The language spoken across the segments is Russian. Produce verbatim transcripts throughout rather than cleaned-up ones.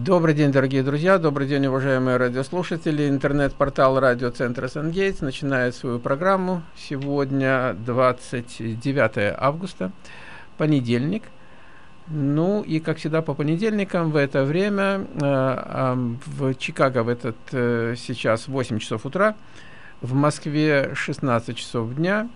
Добрый день, дорогие друзья, добрый день, уважаемые радиослушатели. Интернет-портал радиоцентра «Сангейтс» начинает свою программу. Сегодня двадцать девятое августа, понедельник. Ну и, как всегда, по понедельникам в это время, э, э, в Чикаго в этот э, сейчас восемь часов утра, в Москве шестнадцать часов дня.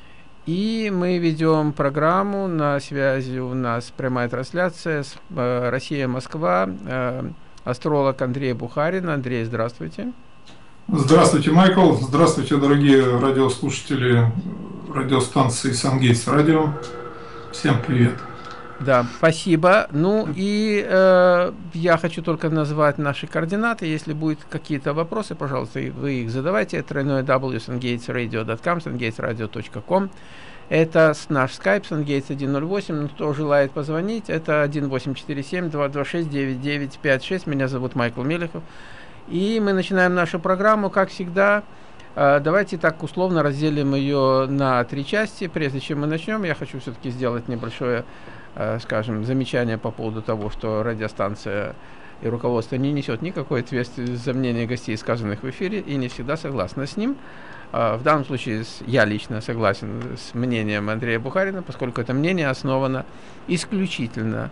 И мы ведем программу, на связи у нас прямая трансляция с э, Россия-Москва, э, астролог Андрей Бухарин. Андрей, здравствуйте. Здравствуйте, Майкл. Здравствуйте, дорогие радиослушатели радиостанции «Сангейтс Радио». Всем привет. Да, спасибо. Ну и э, я хочу только назвать наши координаты. Если будут какие-то вопросы, пожалуйста, вы их задавайте. тройной дабл ю сангейтс радио точка ком, сангейтс радио точка ком. Это наш скайп Сангейтс сто восемь. Кто желает позвонить, это один восемь четыре семь два два шесть девять девять пять шесть. Меня зовут Майкл Мелехов. И мы начинаем нашу программу, как всегда. Давайте так условно разделим ее на три части. Прежде чем мы начнем, я хочу все-таки сделать небольшое, скажем, замечание по поводу того, что радиостанция и руководство не несет никакой ответственности за мнение гостей, сказанных в эфире, и не всегда согласна с ним. В данном случае я лично согласен с мнением Андрея Бухарина, поскольку это мнение основано исключительно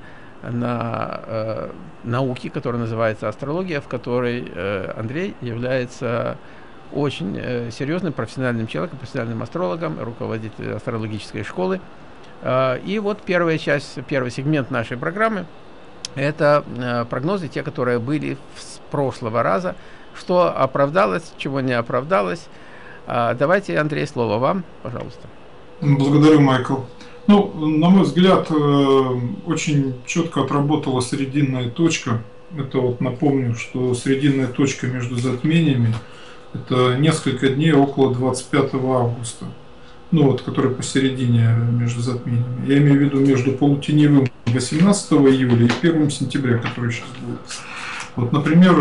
на э, науке, которая называется астрология, в которой э, Андрей является очень э, серьезным профессиональным человеком, профессиональным астрологом, руководителем астрологической школы. Э, и вот первая часть, первый сегмент нашей программы – это э, прогнозы, те, которые были с прошлого раза, что оправдалось, чего не оправдалось. Э, давайте, Андрей, слово вам, пожалуйста. Благодарю, Майкл. Ну, на мой взгляд, э, очень четко отработала срединная точка. Это вот напомню, что срединная точка между затмениями – это несколько дней около двадцать пятого августа, ну вот, который посередине между затмениями. Я имею в виду между полутеневым восемнадцатого июля и первым сентября, который сейчас будет. Вот, например,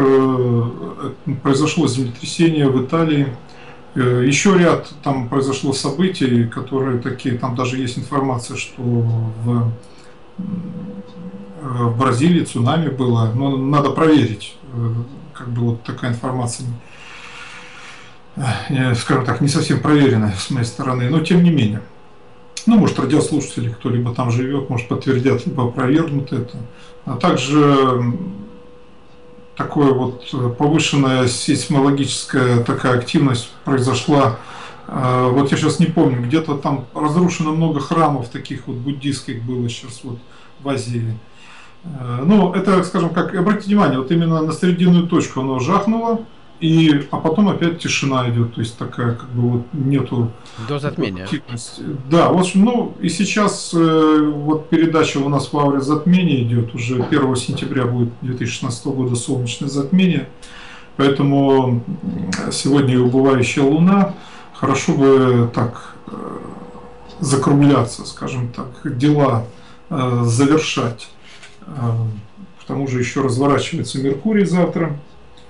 произошло землетрясение в Италии, еще ряд там произошло событий, которые такие, там даже есть информация, что в, в Бразилии цунами было, но надо проверить, как бы вот такая информация, скажем так, не совсем проверенная с моей стороны, но тем не менее. Ну, может, радиослушатели, кто-либо там живет, может, подтвердят, либо опровергнут это. А также такое вот повышенная сейсмологическая такая активность произошла. Вот я сейчас не помню, где-то там разрушено много храмов таких вот буддийских было сейчас вот в Азии. Ну, это, скажем, как, обратите внимание, вот именно на срединную точку оно жахнуло, и, а потом опять тишина идет, то есть такая, как бы вот нету до затмения. Активности. Да, в общем, ну и сейчас э, вот передача у нас в ауре затмения идет, уже первого сентября будет две тысячи шестнадцатого года солнечное затмение, поэтому сегодня и убывающая луна, хорошо бы так э, закругляться, скажем так, дела э, завершать. Э, к тому же еще разворачивается Меркурий завтра.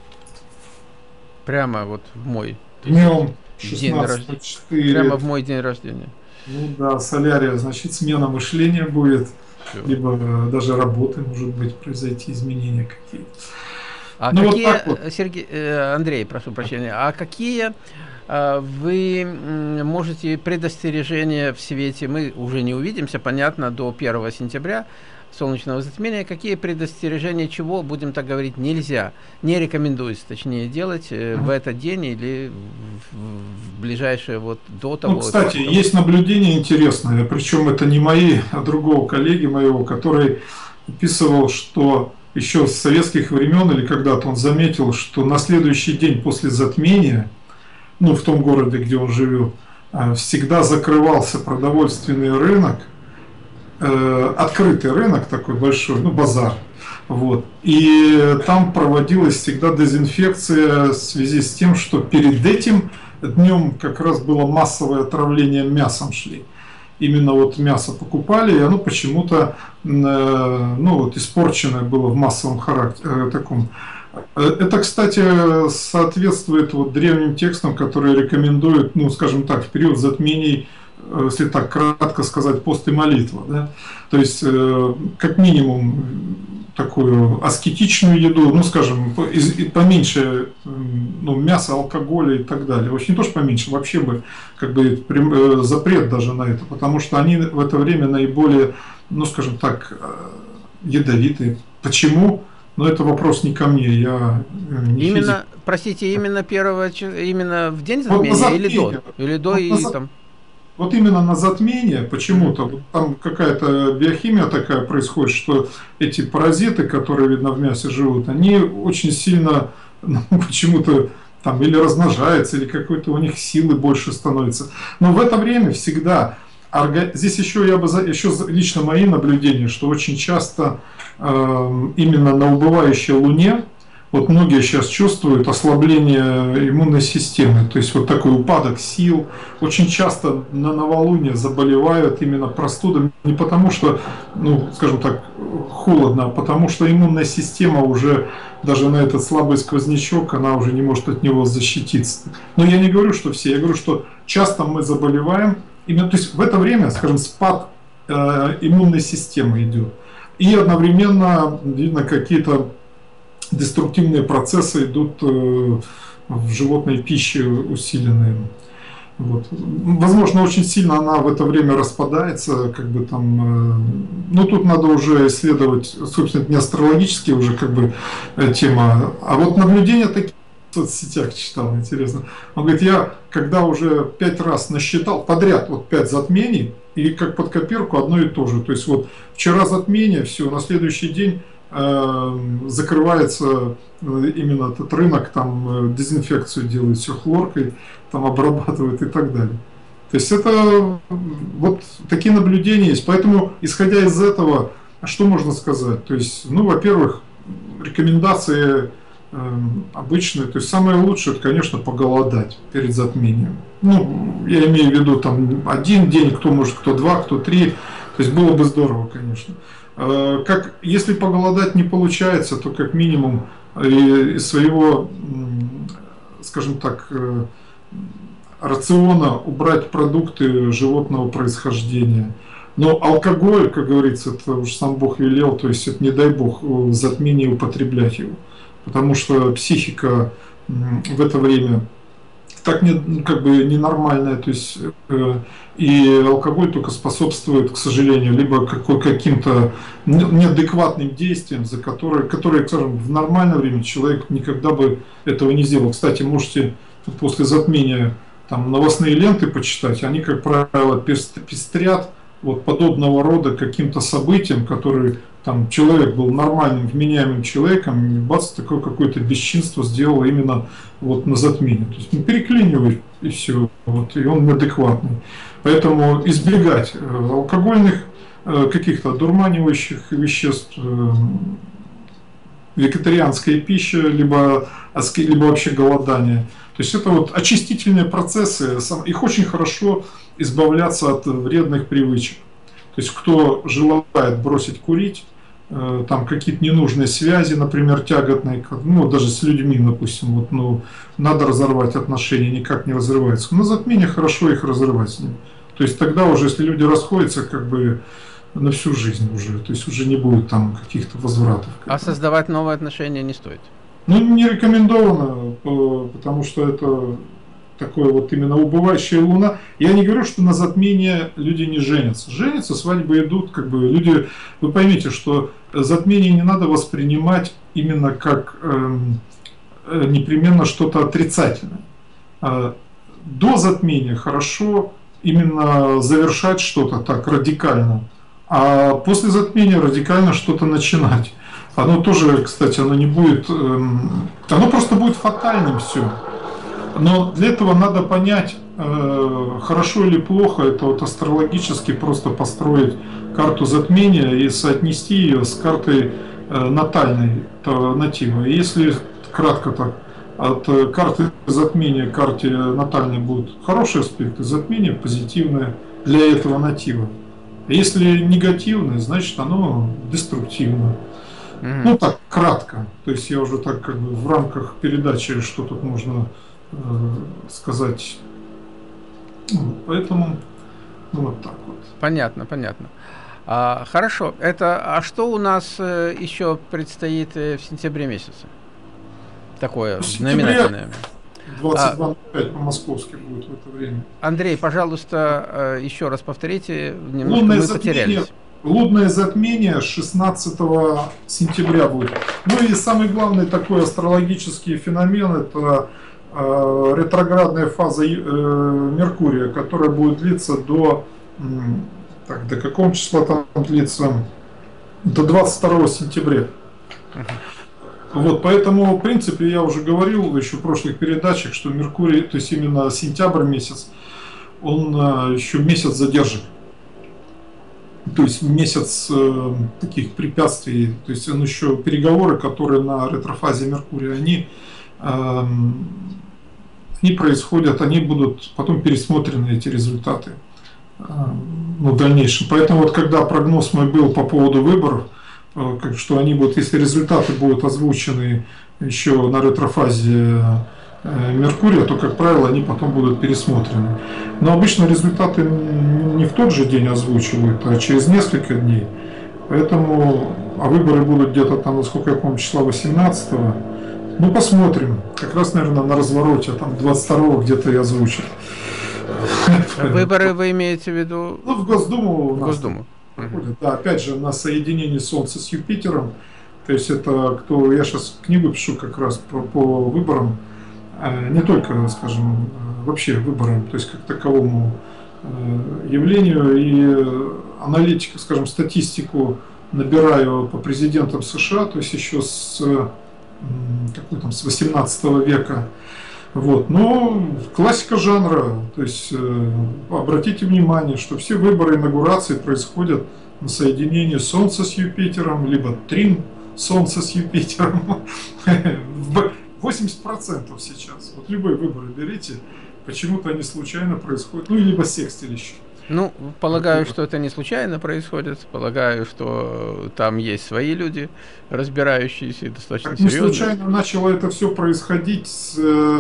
Прямо вот в мой днем шестнадцатого четыре. Прямо в мой день рождения. Ну да, солярия, значит, смена мышления будет, все. Либо даже работы, может быть, произойти изменения какие-то. А ну, какие, вот вот. Сергей, Андрей, прошу прощения, а какие вы можете предостережения в свете, мы уже не увидимся, понятно, до первого сентября, солнечного затмения, какие предостережения, чего, будем так говорить, нельзя, не рекомендуется, точнее, делать mm-hmm. в этот день или в, в ближайшее вот до того. Ну, кстати, того. Есть наблюдение интересное, причем это не мои, а другого коллеги моего, который описывал, что еще с советских времен или когда-то он заметил, что на следующий день после затмения, ну, в том городе, где он живет, всегда закрывался продовольственный рынок, открытый рынок такой большой, ну базар, вот, и там проводилась всегда дезинфекция в связи с тем, что перед этим днем как раз было массовое отравление мясом шли, именно вот мясо покупали, и оно почему-то, ну вот, испорченное было в массовом характере таком. Это, кстати, соответствует вот древним текстам, которые рекомендуют, ну скажем так, в период затмений, если так кратко сказать, пост и молитва, да? То есть, как минимум, такую аскетичную еду, ну, скажем, поменьше, ну, мяса, алкоголя и так далее. Вообще не то, что поменьше, вообще бы как бы запрет даже на это, потому что они в это время наиболее, ну, скажем так, ядовитые. Почему? Но это вопрос не ко мне, я не Именно, физик. простите, именно первого, именно в день Вот на затмения или затмение, до? Или до вот, и на, там? вот именно на затмение почему-то, Mm-hmm. вот там какая-то биохимия такая происходит, что эти паразиты, которые, видно, в мясе живут, они очень сильно, ну, почему-то там или размножаются, или какой-то у них силы больше становится. Но в это время всегда, здесь еще я бы, еще лично мои наблюдения, что очень часто э, именно на убывающей Луне, вот многие сейчас чувствуют ослабление иммунной системы, то есть вот такой упадок сил. Очень часто на новолуние заболевают именно простудами не потому, что, ну, скажем так, холодно, а потому что иммунная система уже, даже на этот слабый сквознячок, она уже не может от него защититься. Но я не говорю, что все, я говорю, что часто мы заболеваем, именно, то есть в это время, скажем, спад э, иммунной системы идет. И одновременно, видно, какие-то деструктивные процессы идут в животной пище усиленные. Вот. Возможно, очень сильно она в это время распадается, как бы там, ну тут надо уже исследовать, собственно, не астрологические уже как бы тема, а вот наблюдения такие в соцсетях читал, интересно. Он говорит, я когда уже пять раз насчитал подряд, вот пять затмений, и как под копирку одно и то же. То есть вот вчера затмение, все, на следующий день закрывается именно этот рынок, там дезинфекцию делают, все хлоркой, там обрабатывают и так далее. То есть это вот такие наблюдения есть. Поэтому, исходя из этого, что можно сказать? То есть, ну, во-первых, рекомендации э, обычные. То есть самое лучшее, это, конечно, поголодать перед затмением. Ну, я имею в виду там один день, кто может, кто два, кто три. То есть было бы здорово, конечно. Как, если поголодать не получается, то как минимум из своего, скажем так, рациона убрать продукты животного происхождения. Но алкоголь, как говорится, это уж сам Бог велел, то есть это не дай Бог в затмении употреблять его. Потому что психика в это время так не, как бы ненормальная, то есть э, и алкоголь только способствует, к сожалению, либо какой, каким-то неадекватным действиям, за которые, которые, скажем, в нормальное время человек никогда бы этого не сделал. Кстати, можете после затмения там новостные ленты почитать, они, как правило, пестрят вот подобного рода каким-то событиям, которые там человек был нормальным, вменяемым человеком, и бац, такое какое-то бесчинство сделало именно вот на затмении. То есть ну, переклинивает и все, вот, и он неадекватный. Поэтому избегать алкогольных, каких-то одурманивающих веществ, вегетарианская пища, либо, либо вообще голодание. То есть это вот очистительные процессы, их очень хорошо избавляться от вредных привычек. То есть кто желает бросить курить, там какие-то ненужные связи, например, тяготные, ну даже с людьми, допустим, вот, ну, надо разорвать отношения, никак не разрывается. На затмение хорошо их разрывать с ним. То есть тогда уже, если люди расходятся, как бы на всю жизнь уже, то есть уже не будет там каких-то возвратов. А создавать новые отношения не стоит? Ну, не рекомендовано, потому что это такое вот именно убывающая луна. Я не говорю, что на затмение люди не женятся. Женятся, свадьбы идут, как бы люди... Вы поймите, что затмение не надо воспринимать именно как э, непременно что-то отрицательное. До затмения хорошо именно завершать что-то так радикально, а после затмения радикально что-то начинать. Оно тоже, кстати, оно не будет... Э, оно просто будет фатальным все. Но для этого надо понять, э, хорошо или плохо, это вот астрологически просто построить карту затмения и соотнести ее с картой э, натальной, то, натива. И если кратко так, от э, карты затмения к карте натальной будут хорошие аспекты, затмение позитивное для этого натива. Если негативное, значит оно деструктивно. Mm-hmm. Ну так, кратко. То есть я уже так как бы в рамках передачи, что тут можно сказать. Поэтому ну, вот так вот. Понятно, понятно. А, хорошо. Это, а что у нас э, еще предстоит э, в сентябре месяце? Такое знаменательное. двадцать два ноль пять по-московски будет в это время. Андрей, пожалуйста, э, еще раз повторите. Немножко Лунное мы затмение, потерялись. лунное затмение шестнадцатого сентября будет. Ну и самый главный такой астрологический феномен — это э, ретроградная фаза э, Меркурия, которая будет длиться до... Так, до какого числа там длится? До двадцать второго сентября. Вот, поэтому, в принципе, я уже говорил еще в прошлых передачах, что Меркурий, то есть именно сентябрь месяц, он а, еще месяц задержит. То есть месяц э, таких препятствий, то есть он еще переговоры, которые на ретрофазе Меркурия, они, э, они происходят, они будут потом пересмотрены, эти результаты, э, ну, в дальнейшем. Поэтому вот когда прогноз мой был по поводу выборов, что они будут, если результаты будут озвучены еще на ретрофазе Меркурия, то, как правило, они потом будут пересмотрены. Но обычно результаты не в тот же день озвучивают, а через несколько дней. Поэтому, а выборы будут где-то там, насколько я помню, числа восемнадцатого. Ну, посмотрим. Как раз, наверное, на развороте, там двадцать второго где-то и озвучат. Выборы вы имеете в виду? Ну, в Госдуму. В Госдуму. Проходит. Да, опять же, на соединении Солнца с Юпитером. То есть это кто, я сейчас книгу пишу как раз по, по выборам, не только, скажем, вообще выборам, то есть как таковому явлению, и аналитику, скажем, статистику набираю по президентам США, то есть еще с, какой там, с восемнадцатого века. Вот. Но классика жанра, то есть э, обратите внимание, что все выборы инаугурации происходят на соединении Солнца с Юпитером, либо трин Солнца с Юпитером. восемьдесят процентов сейчас. Вот любые выборы берите, почему-то они случайно происходят, ну, либо секстиль еще. Ну, полагаю, что это не случайно происходит. Полагаю, что там есть свои люди, разбирающиеся достаточно как серьезно. Не случайно начало это все происходить с,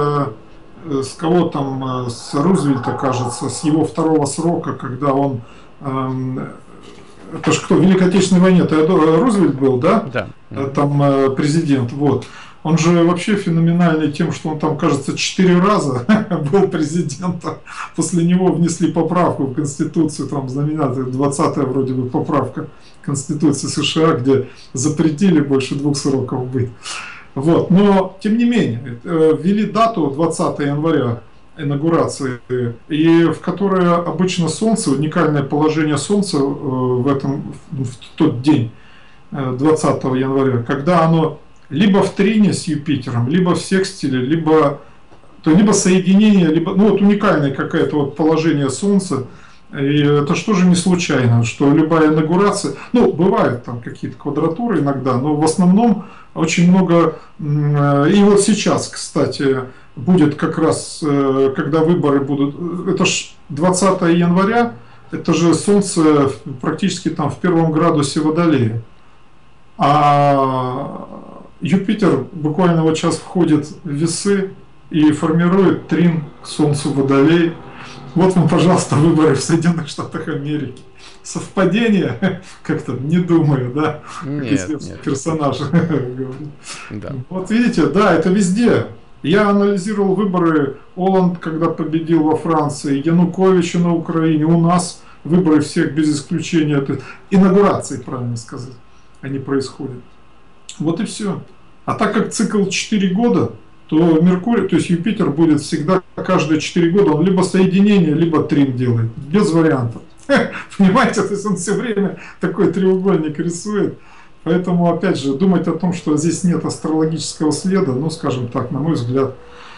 с кого там, с Рузвельта, кажется, с его второго срока, когда он... Эм, это же кто, в Великой Отечественной войне, Теодор Рузвельт был, да? Да. Там президент, вот. Он же вообще феноменальный тем, что он там, кажется, четыре раза был президентом. После него внесли поправку в Конституцию, там знаменитая двадцатая вроде бы поправка Конституции США, где запретили больше двух сроков быть. Вот. Но, тем не менее, ввели дату двадцатого января инаугурации, и в которой обычно Солнце, уникальное положение Солнца в, этом, в тот день, двадцатого января, когда оно либо в трине с Юпитером, либо в секстиле, либо, то либо соединение, либо, ну вот уникальное какое-то вот положение Солнца. И это что же не случайно, что любая инаугурация, ну бывают там какие-то квадратуры иногда, но в основном очень много, и вот сейчас, кстати, будет как раз, когда выборы будут, это ж двадцатого января, это же Солнце практически там в первом градусе Водолея. А Юпитер буквально вот сейчас входит в весы и формирует трин к Солнцу Водолей. Вот вам, пожалуйста, выборы в Соединенных Штатах Америки. Совпадение? Как-то не думаю, да? Нет, нет. Персонаж говорит. Да. Вот видите, да, это везде. Я анализировал выборы Оланд, когда победил во Франции, Януковича на Украине, у нас выборы всех без исключения, это инаугурации, правильно сказать, они происходят. Вот и все. А так как цикл четыре года, то Меркурий, то есть Юпитер будет всегда каждые четыре года, он либо соединение, либо трин делает, без вариантов. Понимаете, то есть он все время такой треугольник рисует. Поэтому, опять же, думать о том, что здесь нет астрологического следа, ну, скажем так, на мой взгляд,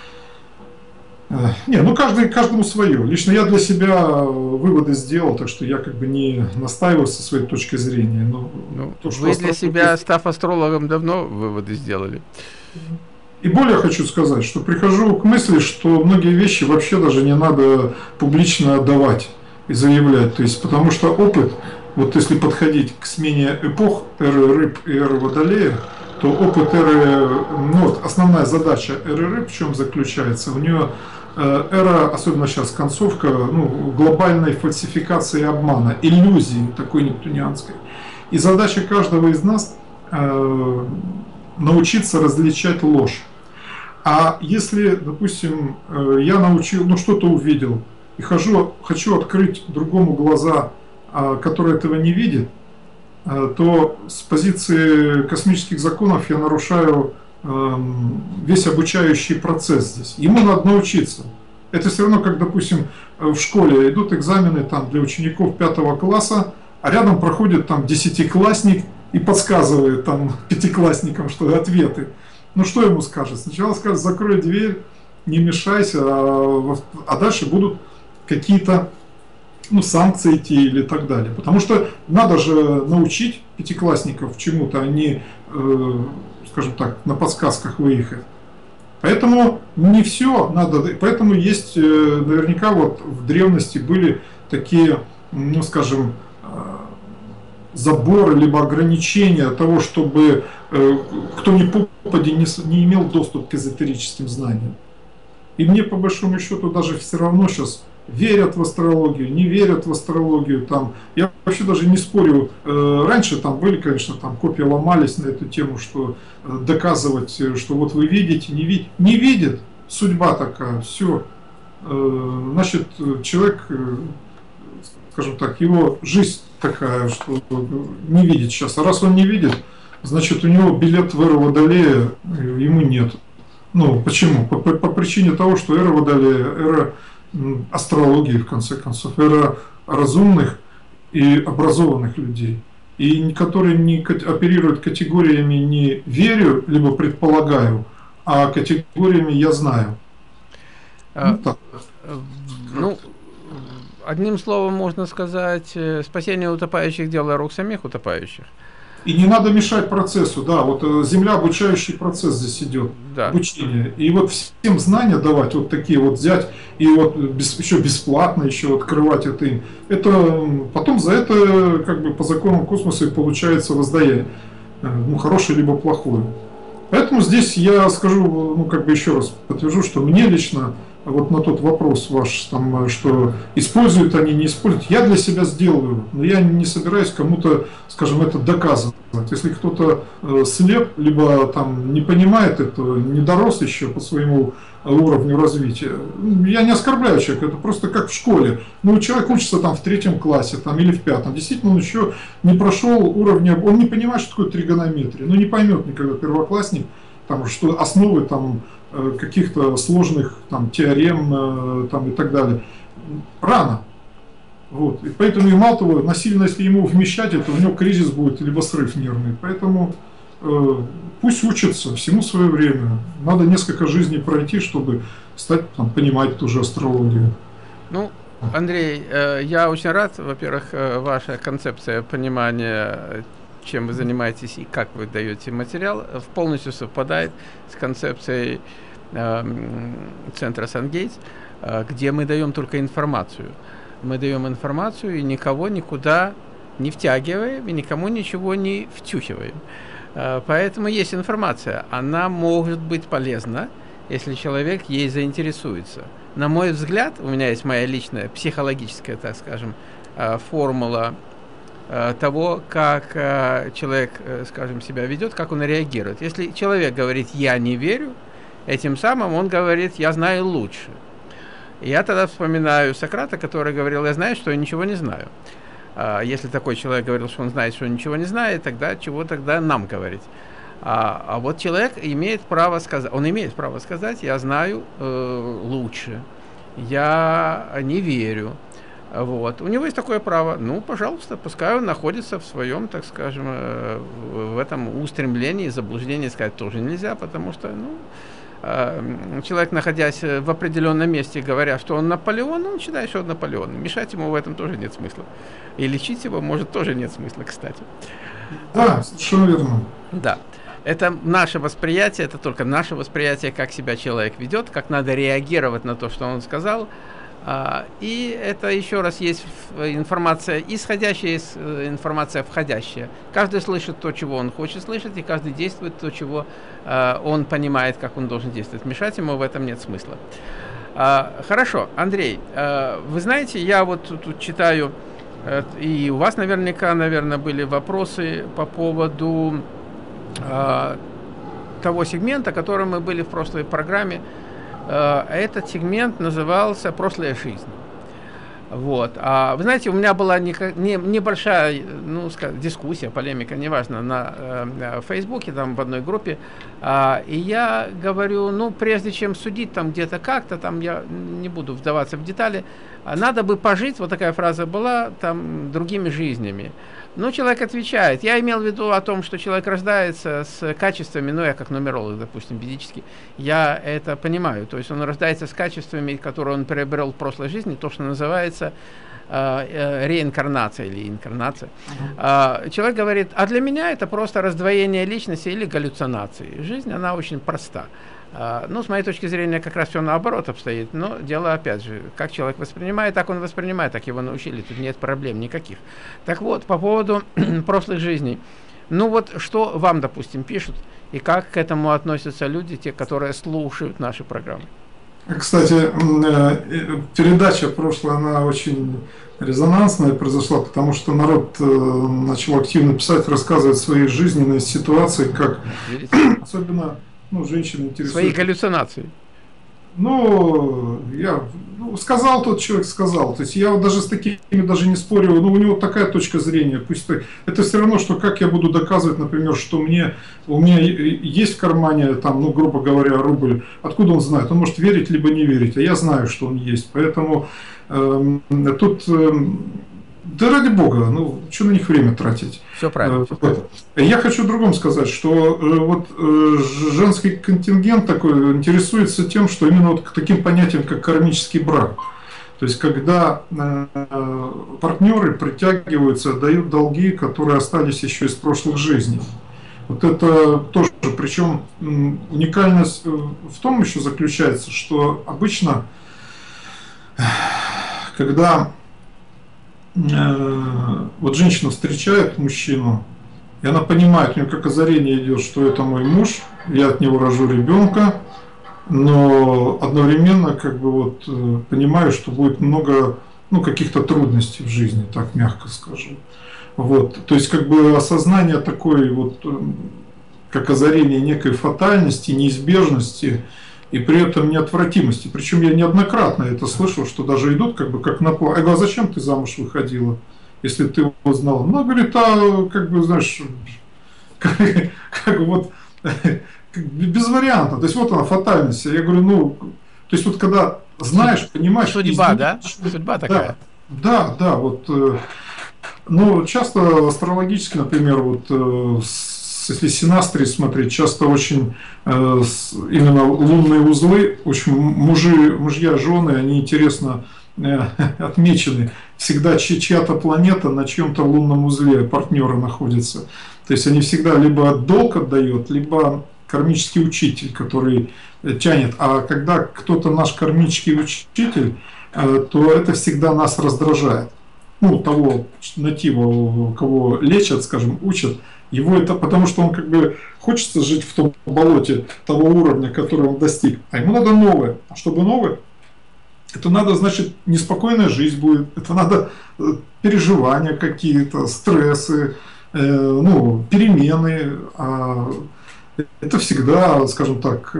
не, ну каждый, каждому свое. Лично я для себя выводы сделал, так что я как бы не настаиваю со своей точки зрения. Но ну, то, что вы для астролог... себя, став астрологом, давно выводы сделали. И более хочу сказать, что прихожу к мысли, что многие вещи вообще даже не надо публично отдавать и заявлять. То есть, потому что опыт, вот если подходить к смене эпох, эры рыб и эры водолея, то опыт эры, ну вот основная задача эры рыб в чем заключается? У нее эра, особенно сейчас концовка, ну, глобальной фальсификации и обмана, иллюзии такой нептунианской. И задача каждого из нас э, научиться различать ложь. А если, допустим, э, я научил, ну что-то увидел, и хожу, хочу открыть другому глаза, э, который этого не видит, э, то с позиции космических законов я нарушаю э, весь обучающий процесс здесь. Ему надо научиться. Это все равно, как, допустим, в школе идут экзамены там, для учеников пятого класса, а рядом проходит там десятиклассник и подсказывает там пятиклассникам, что ответы. Ну что ему скажет? Сначала скажет: закрой дверь, не мешайся, а, а дальше будут какие-то, ну, санкции идти или так далее. Потому что надо же научить пятиклассников чему-то, а не, э, скажем так, на подсказках выехать. Поэтому не все надо, поэтому есть, наверняка вот в древности были такие, ну скажем, заборы, либо ограничения того, чтобы кто ни попади не, не имел доступ к эзотерическим знаниям. И мне по большому счету даже все равно сейчас верят в астрологию, не верят в астрологию. Там, я вообще даже не спорю. Раньше там были, конечно, там копья ломались на эту тему, что доказывать, что вот вы видите, не видите. Не видит, судьба такая, все. Значит, человек, скажем так, его жизнь такая, что не видит сейчас. А раз он не видит, значит, у него билет в эру Водолея ему нет. Ну, почему? По, по, по причине того, что эра Водолея, эра астрологии, в конце концов, эра разумных и образованных людей, и которые не оперируют категориями не верю, либо предполагаю, а категориями я знаю. А, ну, ну, одним словом можно сказать, спасение утопающих – дело рук самих утопающих. И не надо мешать процессу, да, вот Земля обучающий процесс здесь идет, да. Обучение. И вот всем знания давать, вот такие вот взять, и вот без, еще бесплатно еще открывать это им. Это потом за это, как бы по законам космоса, и получается воздаяние, ну, хорошее либо плохое. Поэтому здесь я скажу, ну, как бы еще раз подтвержу, что мне лично вот на тот вопрос ваш, там, что используют они, не используют, я для себя сделаю, но я не собираюсь кому-то, скажем, это доказывать. Если кто-то э, слеп, либо там не понимает этого, не дорос еще по своему уровню развития, я не оскорбляю человека, это просто как в школе. Ну, человек учится там в третьем классе там, или в пятом, действительно он еще не прошел уровня, он не понимает, что такое тригонометрия, ну не поймет никогда первоклассник, там, что основы там каких-то сложных там теорем там, и так далее. Рано. Вот. И поэтому и мало того, насильно, если ему вмещать это, у него кризис будет, либо срыв нервный. Поэтому э, пусть учится, всему свое время. Надо несколько жизней пройти, чтобы стать, там, понимать ту же астрологию. Ну, Андрей, э, я очень рад, во-первых, э, ваша концепция понимания, чем вы занимаетесь и как вы даете материал, полностью совпадает с концепцией э, центра Сангейтс, э, где мы даем только информацию. Мы даем информацию и никого никуда не втягиваем, и никому ничего не втюхиваем. Э, поэтому есть информация. Она может быть полезна, если человек ей заинтересуется. На мой взгляд, у меня есть моя личная психологическая, так скажем, э, формула того, как э, человек, э, скажем, себя ведет, как он реагирует. Если человек говорит «я не верю», этим самым он говорит «я знаю лучше». И я тогда вспоминаю Сократа, который говорил «я знаю, что я ничего не знаю». А если такой человек говорил, что он знает, что он ничего не знает, тогда чего тогда нам говорить? А, а вот человек имеет право сказать, он имеет право сказать «я знаю э, лучше», «я не верю». Вот. У него есть такое право. Ну, пожалуйста, пускай он находится в своем, так скажем, в этом устремлении, заблуждении сказать тоже нельзя, потому что, ну, человек, находясь в определенном месте, говоря, что он Наполеон, он считает, что он Наполеон. Мешать ему в этом тоже нет смысла. И лечить его, может, тоже нет смысла, кстати. Да, совершенно верно. Да. Это наше восприятие, это только наше восприятие, как себя человек ведет, как надо реагировать на то, что он сказал. И это еще раз есть информация исходящая, есть информация входящая. Каждый слышит то, чего он хочет слышать, и каждый действует то, чего он понимает, как он должен действовать. Мешать ему в этом нет смысла. А, хорошо, Андрей, а, вы знаете, я вот тут, тут читаю, э, и у вас наверняка, наверное, были вопросы по поводу а, того сегмента, которым мы были в прошлой программе. А, этот сегмент назывался «Прошлая жизнь». Вот. А вы знаете, у меня была не, не, небольшая, ну, скажем, дискуссия, полемика, неважно, на э, Фейсбуке, там в одной группе. А, и я говорю, ну, прежде чем судить там где-то как-то, там я не буду вдаваться в детали, надо бы пожить, вот такая фраза была, там, другими жизнями. Ну, человек отвечает. Я имел в виду о том, что человек рождается с качествами, ну, я как нумеролог, допустим, физически, я это понимаю. То есть он рождается с качествами, которые он приобрел в прошлой жизни, то, что называется э, э, реинкарнация или инкарнация. Uh-huh. э, человек говорит, а для меня это просто раздвоение личности или галлюцинации. Жизнь, она очень проста. Ну, с моей точки зрения, как раз все наоборот обстоит. Но дело, опять же, как человек воспринимает, так он воспринимает, так его научили. Тут нет проблем никаких. Так вот, по поводу прошлых жизней. Ну вот, что вам, допустим, пишут, и как к этому относятся люди, те, которые слушают наши программы? Кстати, передача прошлая, она очень резонансная произошла, потому что народ начал активно писать, рассказывать свои жизненные ситуации, как особенно... Ну, женщины интересуют. Свои галлюцинации. Ну, я ну, сказал, тот человек сказал. То есть я вот даже с такими даже не спорю. Ну, у него такая точка зрения. Пусть это, это все равно, что как я буду доказывать, например, что мне у меня есть в кармане, там, ну, грубо говоря, рубль. Откуда он знает? Он может верить либо не верить. А я знаю, что он есть. Поэтому э, тут. Э, Да ради бога, ну что на них время тратить? Все правильно. Все правильно. Я хочу другом сказать, что вот женский контингент такой интересуется тем, что именно вот к таким понятиям, как кармический брак. То есть, когда партнеры притягиваются, дают долги, которые остались еще из прошлых жизней. Вот это тоже, причем уникальность в том еще заключается, что обычно, когда вот женщина встречает мужчину, и она понимает, у нее как озарение идет, что это мой муж, я от него рожу ребенка, но одновременно как бы вот понимаю, что будет много, ну, каких-то трудностей в жизни, так мягко скажу. Вот, то есть как бы осознание такой вот, как озарение некой фатальности, неизбежности и при этом неотвратимости. Причем я неоднократно это слышал, что даже идут как бы как на план. Я говорю, а зачем ты замуж выходила, если ты его знала? Ну, говорит, а как бы, знаешь, как, как вот без варианта. То есть вот она фатальность. Я говорю, ну, то есть вот когда знаешь, понимаешь... Судьба, да? Судьба такая. Да, да, да, вот. Ну, часто астрологически, например, вот если синастрии смотреть, часто очень э, именно лунные узлы, очень мужи, мужья, жены, они интересно э, отмечены. Всегда чья-то планета на чьем-то лунном узле партнера находится. То есть они всегда либо долг отдает, либо кармический учитель, который тянет. А когда кто-то наш кармический учитель, э, то это всегда нас раздражает. Ну, того натива, кого лечат, скажем, учат, его это потому, что он как бы хочется жить в том болоте того уровня, который он достиг, а ему надо новое. А чтобы новое, это надо, значит, неспокойная жизнь будет, это надо переживания какие-то, стрессы, э, ну, перемены. А это всегда, скажем так,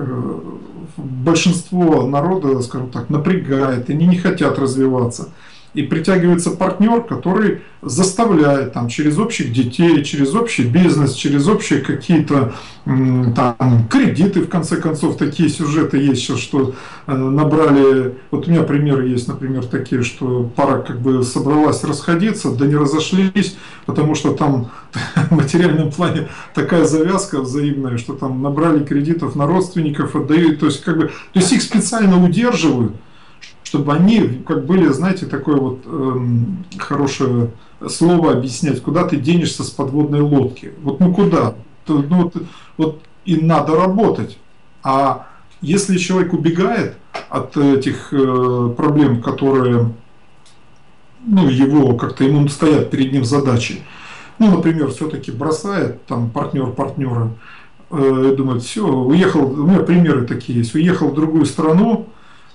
большинство народа, скажем так, напрягает, они не хотят развиваться. И притягивается партнер, который заставляет там, через общих детей, через общий бизнес, через общие какие-то там кредиты, в конце концов, такие сюжеты есть сейчас, что э, набрали, вот у меня примеры есть, например, такие, что пара как бы собралась расходиться, да не разошлись, потому что там в материальном плане такая завязка взаимная, что там набрали кредитов на родственников, отдают, то есть как бы, то есть их специально удерживают, чтобы они, как были, знаете, такое вот эм, хорошее слово объяснять, куда ты денешься с подводной лодки. Вот ну куда? То, ну, вот, вот и надо работать. А если человек убегает от этих э, проблем, которые, ну, его как-то ему стоят перед ним задачи, ну, например, все-таки бросает там партнер партнера, э, думает, все, уехал, у меня примеры такие есть, уехал в другую страну,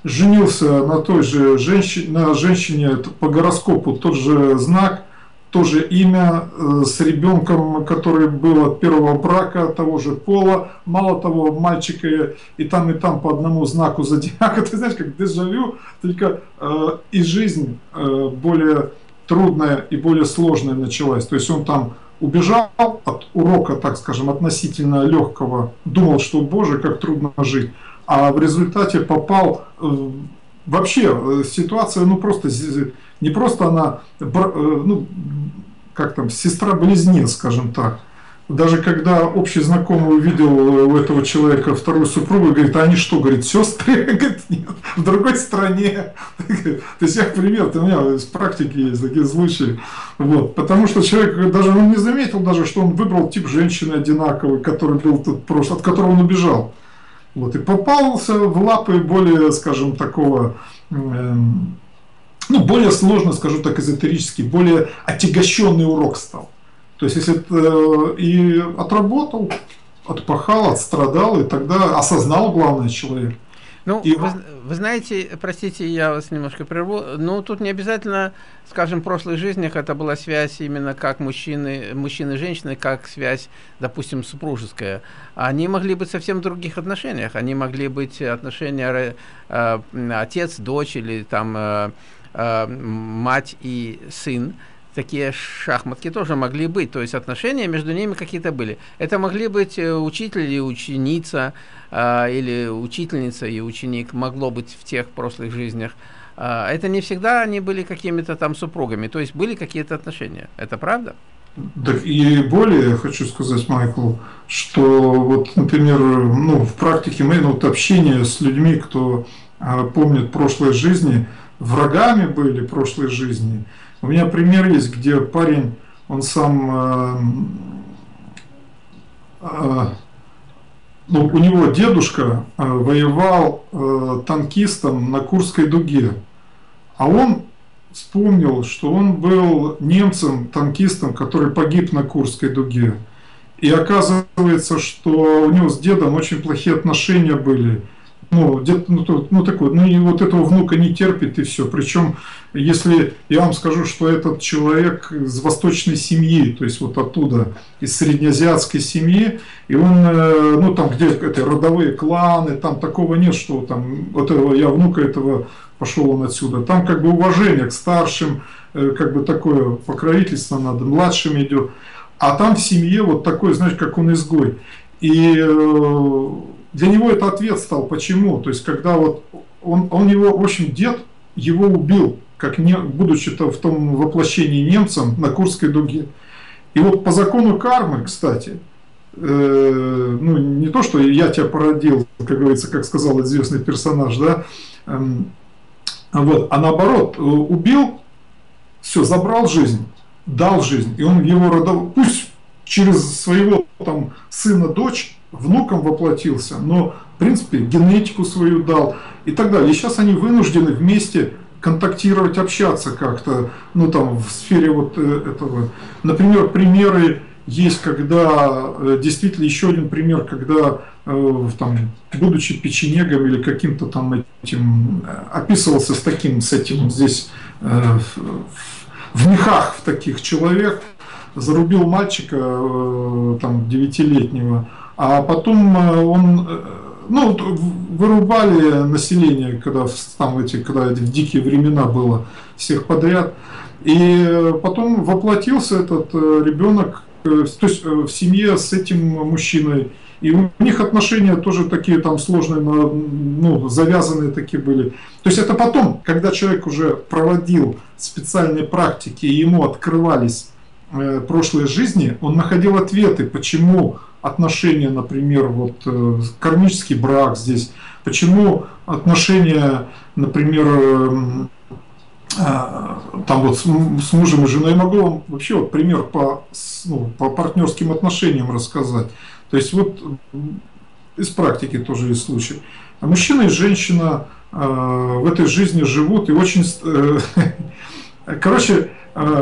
женился на той же женщине, на женщине по гороскопу, тот же знак, то же имя, с ребенком, который был от первого брака, того же пола, мало того, мальчика и там, и там по одному знаку зодиака, ты знаешь, как дежавю, только э, и жизнь э, более трудная и более сложная началась, то есть он там убежал от урока, так скажем, относительно легкого, думал, что, боже, как трудно жить, а в результате попал э, вообще ситуация, ну просто не просто она, ну как там, сестра-близнец, скажем так. Даже когда общий знакомый увидел у этого человека вторую супругу, говорит, а они что, говорит, сестры? Говорит, нет, в другой стране. То есть я, к примеру, у меня из практики есть такие случаи. Вот. Потому что человек даже он не заметил, даже, что он выбрал тип женщины одинаковый, который был тут прошлый, от которого он убежал. Вот. И попался в лапы более, скажем, такого... Эм, ну, более сложно, скажу так, эзотерический, более отягощенный урок стал. То есть, если это и отработал, отпахал, отстрадал, и тогда осознал, главное, человек. Ну, и... вы, вы знаете, простите, я вас немножко прерву, но тут не обязательно, скажем, в прошлых жизнях это была связь именно как мужчины, мужчины и женщины, как связь, допустим, супружеская. Они могли быть совсем в других отношениях. Они могли быть отношения э, отец, дочь или там... Э, мать и сын, такие шахматки тоже могли быть, то есть отношения между ними какие-то были. Это могли быть учитель и ученица, или учительница и ученик, могло быть в тех прошлых жизнях. Это не всегда они были какими-то там супругами, то есть были какие-то отношения. Это правда? Да, и более хочу сказать, Майкл, что вот, например, ну, в практике моей, ну, вот общение с людьми, кто помнит прошлые жизни, врагами были прошлой жизни. У меня пример есть, где парень, он сам, э, э, ну, у него дедушка э, воевал э, танкистом на Курской дуге, а он вспомнил, что он был немцем, танкистом, который погиб на Курской дуге. И оказывается, что у него с дедом очень плохие отношения были. Ну, дед, ну, ну такой, ну и вот этого внука не терпит и все. Причем, если я вам скажу, что этот человек из восточной семьи, то есть вот оттуда, из среднеазиатской семьи, и он, ну там где это родовые кланы, там такого нет, что там, вот этого, я внука этого, пошел он отсюда. Там как бы уважение к старшим, как бы такое покровительство над младшим идет. А там в семье вот такой, знаешь, как он изгой. И для него это ответ стал. Почему? То есть, когда вот он, он его, в общем, дед его убил, как не, будучи-то в том воплощении немцем на Курской дуге. И вот по закону кармы, кстати, э, ну не то, что я тебя породил, как говорится, как сказал известный персонаж, да, э, вот, а наоборот, убил, все, забрал жизнь, дал жизнь, и он его родил, пусть через своего там сына, дочь, внуком воплотился, но в принципе генетику свою дал и так далее. И сейчас они вынуждены вместе контактировать, общаться как-то, ну там в сфере вот этого. Например, примеры есть, когда действительно еще один пример, когда там, будучи печенегом или каким-то там этим, описывался с таким, с этим здесь в мехах в таких человек, зарубил мальчика там девятилетнего. А потом он, ну, вырубали население, когда там эти, когда в дикие времена было всех подряд. И потом воплотился этот ребенок, то есть в семье с этим мужчиной. И у них отношения тоже такие там сложные, ну, завязанные такие были. То есть это потом, когда человек уже проводил специальные практики, и ему открывались прошлой жизни, он находил ответы, почему отношения, например, вот кармический брак здесь, почему отношения, например, там вот с мужем и женой. Я могу вам вообще вот пример по, ну, по партнерским отношениям рассказать. То есть вот из практики тоже есть случай. Мужчина и женщина в этой жизни живут и очень... Короче,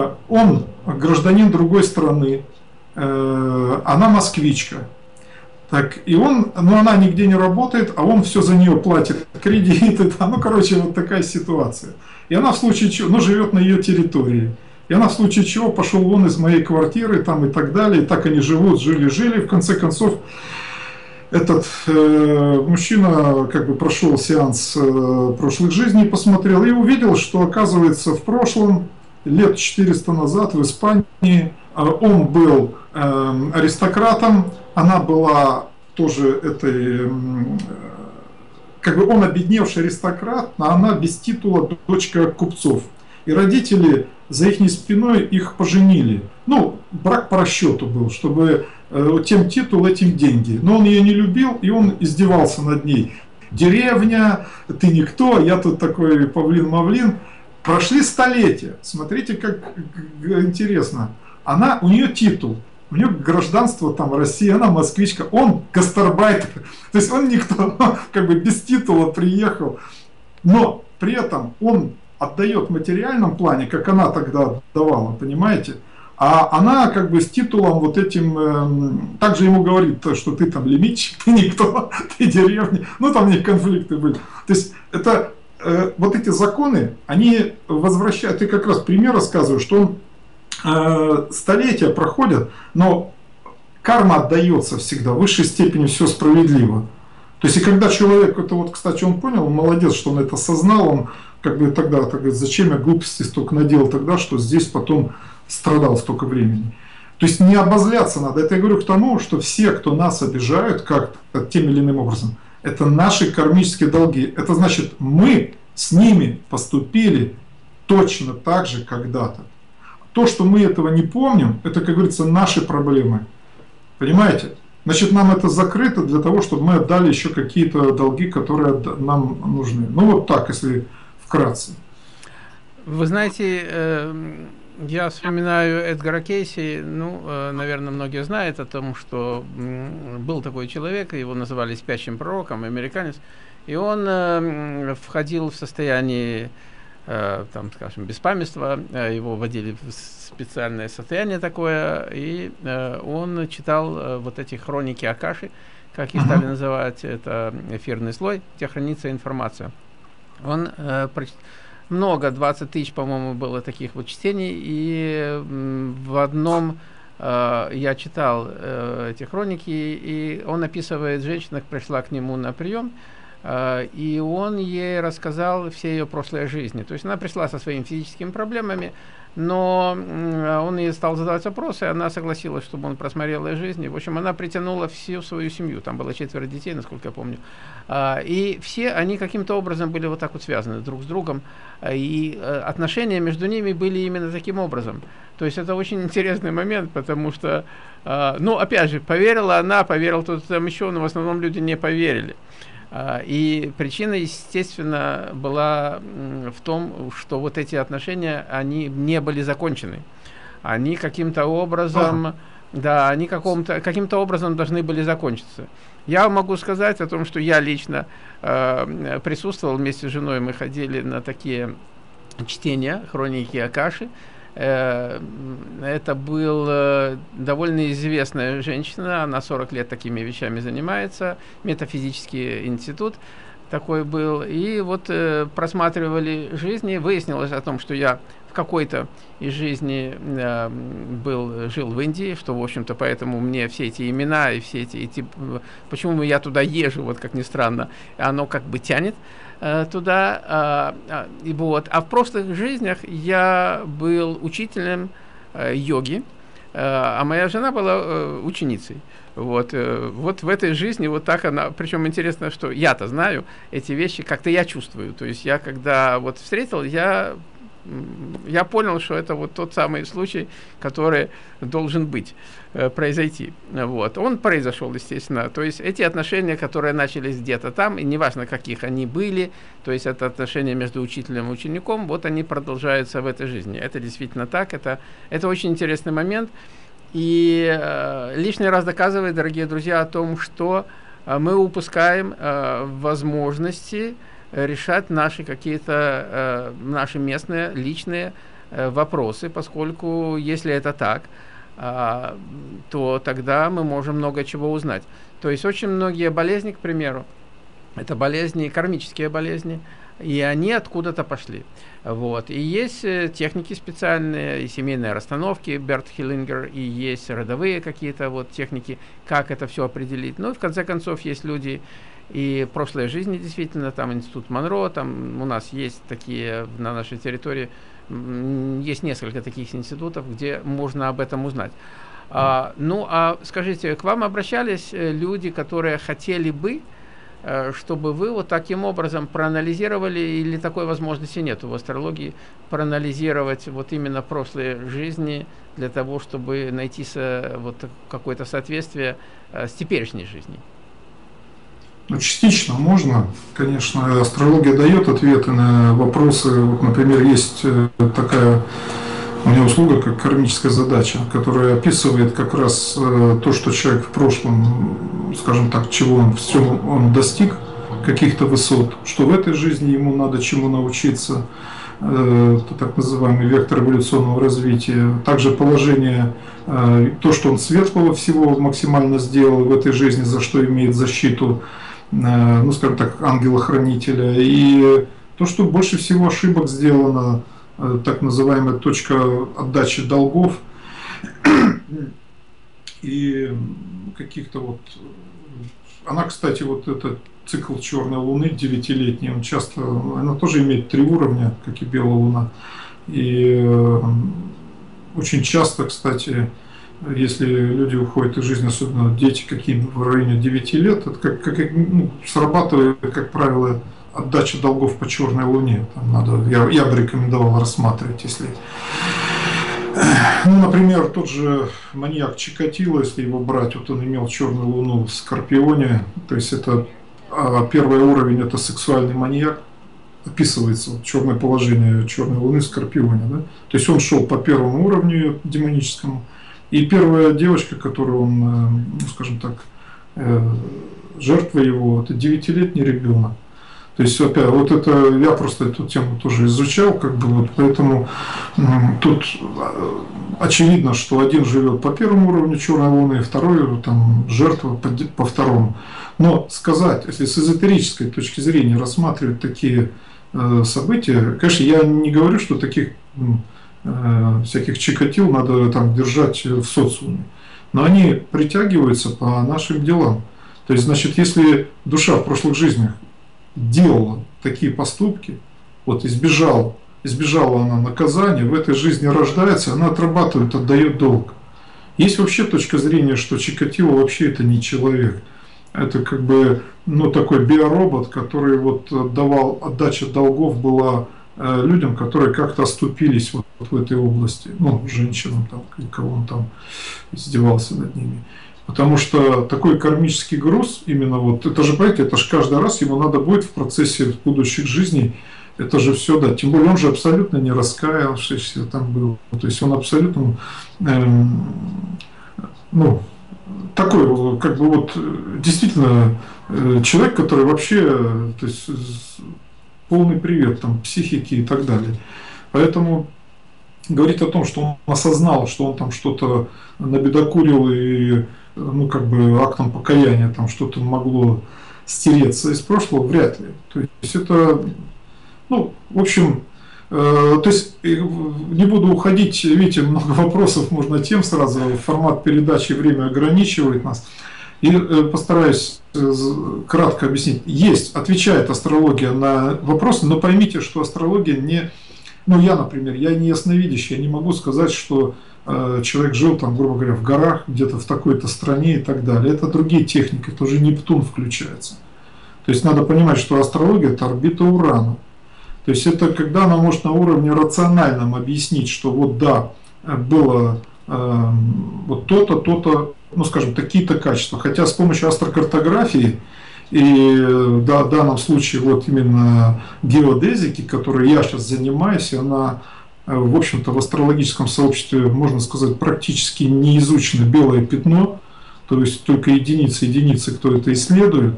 он гражданин другой страны, она москвичка. Так, и он, ну она нигде не работает, а он все за нее платит, кредиты, да, ну, короче, вот такая ситуация. И она в случае чего, ну, живет на ее территории. И она в случае чего пошел вон из моей квартиры, там и так далее. И так они живут, жили-жили. В конце концов, этот э, мужчина как бы прошел сеанс э, прошлых жизней, посмотрел и увидел, что, оказывается, в прошлом, лет четыреста назад в Испании, э, он был э, аристократом, она была тоже этой, э, как бы он обедневший аристократ, а она без титула дочка купцов. И родители за их спиной их поженили. Ну, брак по расчету был, чтобы э, тем титул, этим деньги. Но он ее не любил, и он издевался над ней. Деревня, ты никто, я тут такой павлин-мавлин. Прошли столетия. Смотрите, как интересно. Она, у нее титул, у нее гражданство там России, она москвичка, он гастарбайтер. То есть он никто, как бы без титула приехал. Но при этом он отдает в материальном плане, как она тогда отдавала, понимаете? А она как бы с титулом вот этим, э, также ему говорит, что ты там лимитчик, ты никто, ты деревня. Ну там у них конфликты были. То есть это э, вот эти законы, они возвращают, ты как раз пример рассказываешь, что он э, столетия проходят, но карма отдается всегда, в высшей степени все справедливо. То есть и когда человек, это вот, кстати, он понял, он молодец, что он это осознал, он как бы тогда, так говорит, зачем я глупости столько наделал тогда, что здесь потом страдал столько времени. То есть не обозляться надо. Это я говорю к тому, что все, кто нас обижают как-то тем или иным образом, это наши кармические долги. Это значит, мы с ними поступили точно так же когда-то. То, что мы этого не помним, это, как говорится, наши проблемы. Понимаете? Значит, нам это закрыто для того, чтобы мы отдали еще какие-то долги, которые нам нужны. Ну вот так, если вкратце. Вы знаете, я вспоминаю Эдгара Кейси, ну, наверное, многие знают о том, что был такой человек, его называли спящим пророком, американец, и он входил в состояние, там, скажем, беспамятства, его вводили в специальное состояние такое, и он читал вот эти хроники Акаши, как их стали называть, это эфирный слой, где хранится информация. Он много, двадцать тысяч, по-моему, было таких вот чтений, и в одном э, я читал э, эти хроники, и он описывает, женщина пришла к нему на прием, э, и он ей рассказал все ее прошлые жизни. То есть она пришла со своими физическими проблемами, но э, он ей стал задавать вопросы, она согласилась, чтобы он просмотрел ее жизнь. В общем, она притянула всю свою семью, там было четверо детей, насколько я помню, э, и все они каким-то образом были вот так вот связаны друг с другом, и отношения между ними были именно таким образом. То есть это очень интересный момент, потому что, ну, опять же, поверила она, поверил кто-то там еще, но в основном люди не поверили. И причина, естественно, была в том, что вот эти отношения, они не были закончены. Они каким-то образом, а. да, они каким-то каким-то образом должны были закончиться. Я могу сказать о том, что я лично э, присутствовал вместе с женой, мы ходили на такие чтения хроники Акаши. Э, это была довольно известная женщина, она сорок лет такими вещами занимается, метафизический институт такой был. И вот э, просматривали жизни, выяснилось о том, что я в какой-то из жизни э, был, жил в Индии, что, в общем-то, поэтому мне все эти имена и все эти, эти почему я туда езжу, вот как ни странно, оно как бы тянет э, туда. Э, и вот. А в прошлых жизнях я был учителем э, йоги, э, а моя жена была э, ученицей. Вот, э, вот в этой жизни вот так она, причем интересно, что я-то знаю эти вещи, как-то я чувствую. То есть я, когда вот встретил, я я понял, что это вот тот самый случай, который должен быть, э, произойти. Вот. Он произошел, естественно. То есть эти отношения, которые начались где-то там, и неважно, каких они были, то есть это отношения между учителем и учеником, вот они продолжаются в этой жизни. Это действительно так. Это, это очень интересный момент. И э, лишний раз доказывает, дорогие друзья, о том, что э, мы упускаем э, возможности решать наши какие-то э, наши местные личные э, вопросы, поскольку если это так, а, то тогда мы можем много чего узнать. То есть очень многие болезни, к примеру, это болезни, кармические болезни, и они откуда-то пошли. Вот. И есть техники специальные, и семейные расстановки, Берт Хиллингер, и есть родовые какие-то вот техники, как это все определить. Ну и в конце концов есть люди и в прошлой жизни, действительно, там институт Монро, там у нас есть такие на нашей территории, есть несколько таких институтов, где можно об этом узнать. А, ну, а скажите, к вам обращались люди, которые хотели бы, чтобы вы вот таким образом проанализировали, или такой возможности нет в астрологии, проанализировать вот именно прошлые жизни для того, чтобы найти со, вот какое-то соответствие с теперешней жизнью? Ну, частично можно, конечно, астрология дает ответы на вопросы. Вот, например, есть такая у меня услуга, как кармическая задача, которая описывает как раз то, что человек в прошлом, скажем так, чего он все он достиг, каких-то высот, что в этой жизни ему надо чему научиться, это так называемый вектор эволюционного развития. Также положение, то, что он светлого всего максимально сделал в этой жизни, за что имеет защиту, ну, скажем так, ангела-хранителя, и то, что больше всего ошибок сделано, так называемая точка отдачи долгов и каких-то вот... Она, кстати, вот этот цикл черной луны девятилетний, он часто, она тоже имеет три уровня, как и белая луна. И очень часто, кстати, если люди уходят из жизни, особенно дети какими в районе девяти лет, это как, как ну, срабатывает, как правило, отдача долгов по черной луне. Там надо, я, я бы рекомендовал рассматривать, если... Ну, например, тот же маньяк Чикатило, если его брать, вот он имел черную луну в Скорпионе, то есть это первый уровень, это сексуальный маньяк, описывается вот, черное положение черной луны в Скорпионе, да? То есть он шел по первому уровню демоническому, и первая девочка, которую он, ну, скажем так, жертва его, это девятилетний ребенок. То есть, опять, вот это, я просто эту тему тоже изучал, как бы, вот, поэтому тут очевидно, что один живет по первому уровню черной луны, второй там жертва по, по второму. Но сказать, если с эзотерической точки зрения рассматривать такие э, события, конечно, я не говорю, что таких э, всяких Чикатил надо там держать в социуме, но они притягиваются по нашим делам. То есть, значит, если душа в прошлых жизнях делала такие поступки, вот избежал, избежала она наказания, в этой жизни рождается, она отрабатывает, отдает долг. Есть вообще точка зрения, что Чикатило вообще это не человек. Это как бы, ну, такой биоробот, который вот давал, отдача долгов была э, людям, которые как-то оступились вот, вот в этой области, ну, женщинам, там, кого он там издевался над ними. Потому что такой кармический груз, именно вот, это же, понимаете, это же каждый раз ему надо будет в процессе будущих жизней, это же все, да, тем более он же абсолютно не раскаялся, если там был, то есть он абсолютно, эм, ну, такой, как бы вот, действительно, человек, который вообще, то есть, полный привет, там, психики и так далее. Поэтому говорить о том, что он осознал, что он там что-то набедокурил и, ну, как бы актом покаяния там что-то могло стереться из прошлого, вряд ли. То есть это, ну, в общем, э, то есть не буду уходить, видите, много вопросов можно тем сразу, формат передачи, время ограничивает нас. И э, постараюсь э, кратко объяснить. Есть, отвечает астрология на вопросы, но поймите, что астрология не... Ну, я, например, я не ясновидящий, я не могу сказать, что э, человек жил там, грубо говоря, в горах, где-то в такой-то стране и так далее. Это другие техники, это уже Нептун включается. То есть надо понимать, что астрология – это орбита Урана. То есть это когда она может на уровне рациональном объяснить, что вот да, было э, вот то-то, то-то, ну, скажем, такие-то качества. Хотя с помощью астрокартографии и да, в данном случае вот именно геодезики, которой я сейчас занимаюсь, она, в общем-то, в астрологическом сообществе, можно сказать, практически не изучено белое пятно, то есть только единицы, единицы, кто это исследует.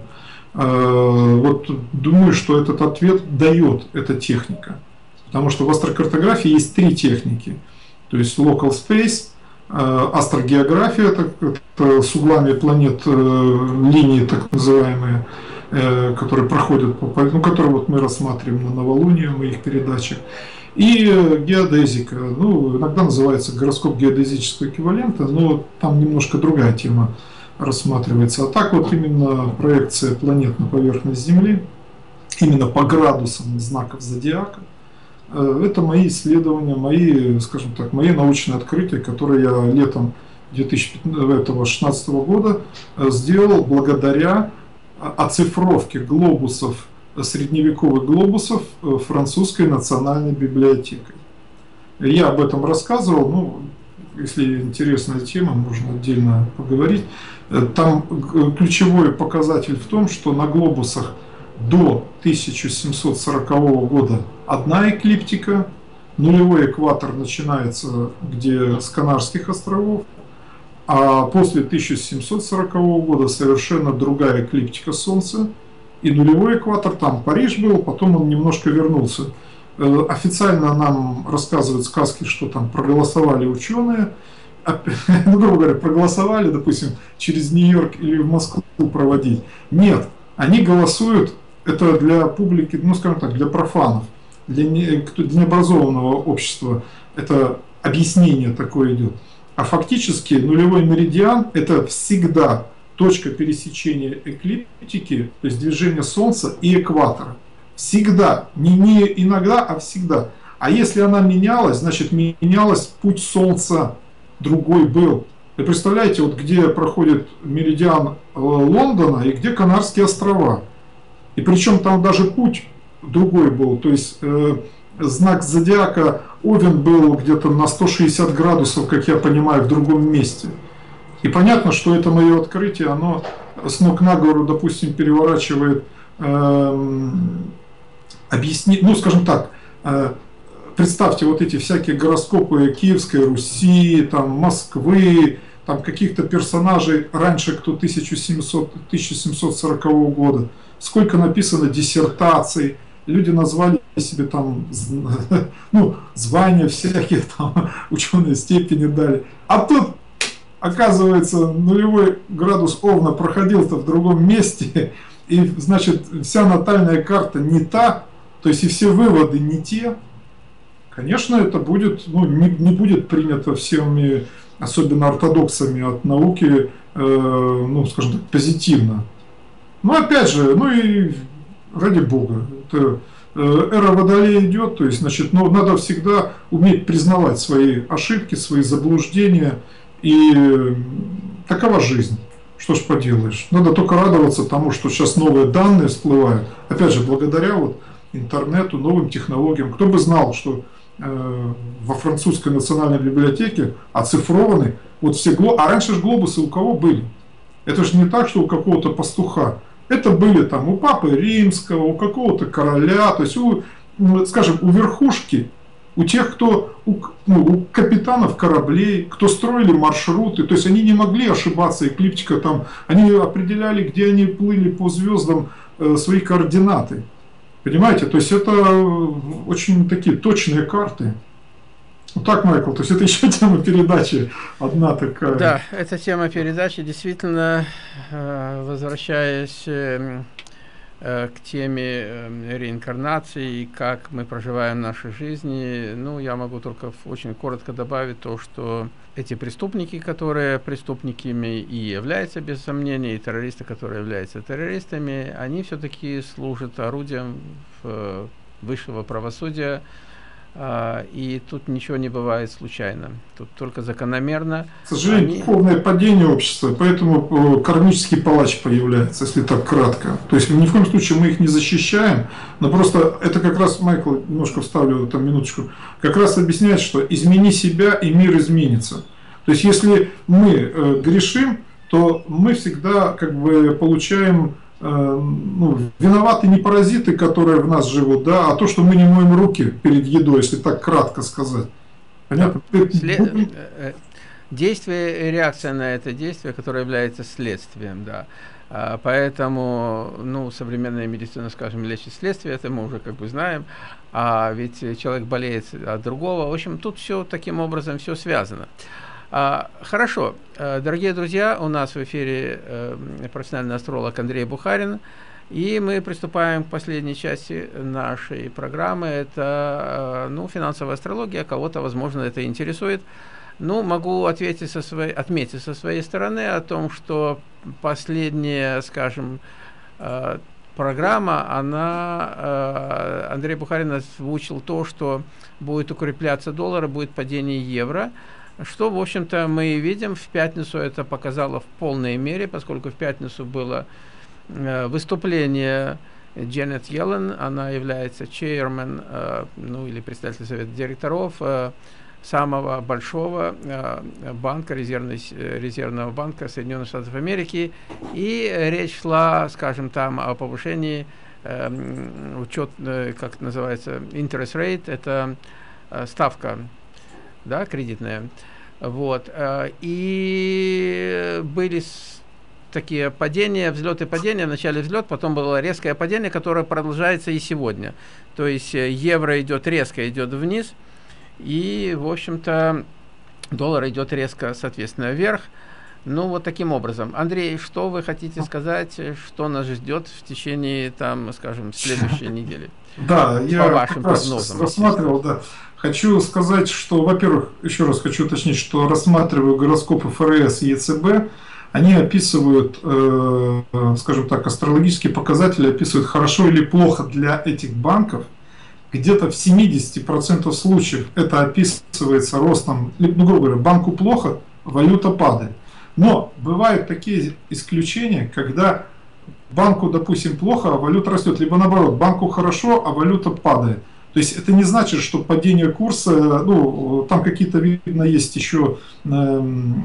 Вот думаю, что этот ответ дает эта техника, потому что в астрокартографии есть три техники, то есть local space, Астрогеография, это, это с углами планет линии так называемые, которые проходят по, ну, которые вот мы рассматриваем на новолуние в моих передачах. И геодезика, ну, иногда называется гороскоп геодезического эквивалента, но там немножко другая тема рассматривается. А так вот именно проекция планет на поверхность Земли, именно по градусам знаков зодиака, это мои исследования, мои, скажем так, мои научные открытия, которые я летом две тысячи шестнадцатого года сделал благодаря оцифровке глобусов, средневековых глобусов французской национальной библиотекой. Я об этом рассказывал, ну, если интересная тема, можно отдельно поговорить. Там ключевой показатель в том, что на глобусах до тысяча семьсот сорокового года одна эклиптика, нулевой экватор начинается где с Канарских островов, а после тысяча семьсот сорокового года совершенно другая эклиптика Солнца, и нулевой экватор, там Париж был, потом он немножко вернулся. Официально нам рассказывают сказки, что там проголосовали ученые, ну, грубо говоря, проголосовали, допустим, через Нью-Йорк или в Москву проводить. Нет, они голосуют, это для публики, ну, скажем так, для профанов, для, не, для необразованного общества, это объяснение такое идет. А фактически нулевой меридиан – это всегда точка пересечения эклиптики, то есть движения Солнца и экватора. Всегда, не, не иногда, а всегда. А если она менялась, значит менялась путь Солнца, другой был. Вы представляете, вот где проходит меридиан Лондона и где Канарские острова. И причем там даже путь другой был. То есть э, знак зодиака Овен был где-то на сто шестьдесят градусов, как я понимаю, в другом месте. И понятно, что это мое открытие, оно с ног на голову, допустим, переворачивает, э, объясни, ну, скажем так, э, представьте вот эти всякие гороскопы Киевской Руси, там, Москвы, там каких-то персонажей раньше, кто тысяча семьсот сорокового года. Сколько написано диссертаций, люди назвали себе там, ну, звания всякие, там, ученые степени дали. А тут, оказывается, нулевой градус Овна проходил-то в другом месте, и, значит, вся натальная карта не та, то есть и все выводы не те. Конечно, это будет, ну, не, не будет принято всеми, особенно ортодоксами от науки, э, ну, скажем так, позитивно. Но опять же, ну и ради бога, это, э, эра Водолея идет, то есть, значит, ну, надо всегда уметь признавать свои ошибки, свои заблуждения, и э, такова жизнь. Что ж поделаешь, надо только радоваться тому, что сейчас новые данные всплывают, опять же, благодаря вот интернету, новым технологиям. Кто бы знал, что э, во французской национальной библиотеке оцифрованы вот все глобусы, а раньше же глобусы у кого были? Это же не так, что у какого-то пастуха. Это были там у папы римского, у какого-то короля, то есть у, скажем, у верхушки, у тех, кто, у, ну, у капитанов кораблей, кто строили маршруты, то есть они не могли ошибаться, эклиптика там, они определяли, где они плыли по звездам, э, свои координаты. Понимаете, то есть это очень такие точные карты. Вот так, Майкл, то есть это еще тема передачи одна такая. Да, это тема передачи, действительно, возвращаясь к теме реинкарнации и как мы проживаем наши жизни, ну, я могу только очень коротко добавить то, что эти преступники, которые преступниками и являются, без сомнения, и террористы, которые являются террористами, они все-таки служат орудием высшего правосудия, и тут ничего не бывает случайно, тут только закономерно. К сожалению, они... полное падение общества, поэтому кармический палач появляется, если так кратко. То есть ни в коем случае мы их не защищаем, но просто это как раз, Майкл, немножко вставлю там минуточку, как раз объясняет, что измени себя и мир изменится. То есть если мы грешим, то мы всегда как бы получаем... Ну, виноваты не паразиты, которые в нас живут, да, а то, что мы не моем руки перед едой, если так кратко сказать. Понятно? След... Действие и реакция на это действие, которое является следствием, да. А, поэтому, ну, современная медицина, скажем, лечит следствие, это мы уже как бы знаем, а ведь человек болеет от другого. В общем, тут все таким образом все связано. А, хорошо, дорогие друзья, у нас в эфире э, профессиональный астролог Андрей Бухарин, и мы приступаем к последней части нашей программы. Это э, ну, финансовая астрология, кого-то, возможно, это интересует. Ну, могу ответить со своей, отметить со своей стороны о том, что последняя, скажем, э, программа, она, э, Андрей Бухарин озвучил то, что будет укрепляться доллар, будет падение евро. Что, в общем-то, мы и видим. В пятницу это показало в полной мере, поскольку в пятницу было э, выступление Дженет Йеллен. Она является чейрмен, э, ну или председатель совета директоров э, самого большого э, банка, резервный, резервного банка Соединенных Штатов Америки. И речь шла, скажем, там о повышении э, учет, э, как это называется, interest rate, это э, ставка, да, кредитная. Вот. И были такие падения, взлеты, падения. Вначале взлет, потом было резкое падение, которое продолжается и сегодня. То есть евро идет резко, идет вниз, и, в общем-то, доллар идет резко, соответственно, вверх. Ну, вот таким образом. Андрей, что вы хотите сказать, что нас ждет в течение, там, скажем, следующей недели? Да, по я вашим как раз прогнозам, рассматривал, да. Хочу сказать, что, во-первых, еще раз хочу уточнить, что рассматриваю гороскопы ФРС и ЕЦБ, они описывают, э, скажем так, астрологические показатели, описывают хорошо или плохо для этих банков. Где-то в семидесяти процентах случаев это описывается ростом, ну, грубо говоря, банку плохо, валюта падает. Но бывают такие исключения, когда банку, допустим, плохо, а валюта растет, либо наоборот, банку хорошо, а валюта падает. То есть это не значит, что падение курса, ну, там какие-то, видно, есть еще э, ну,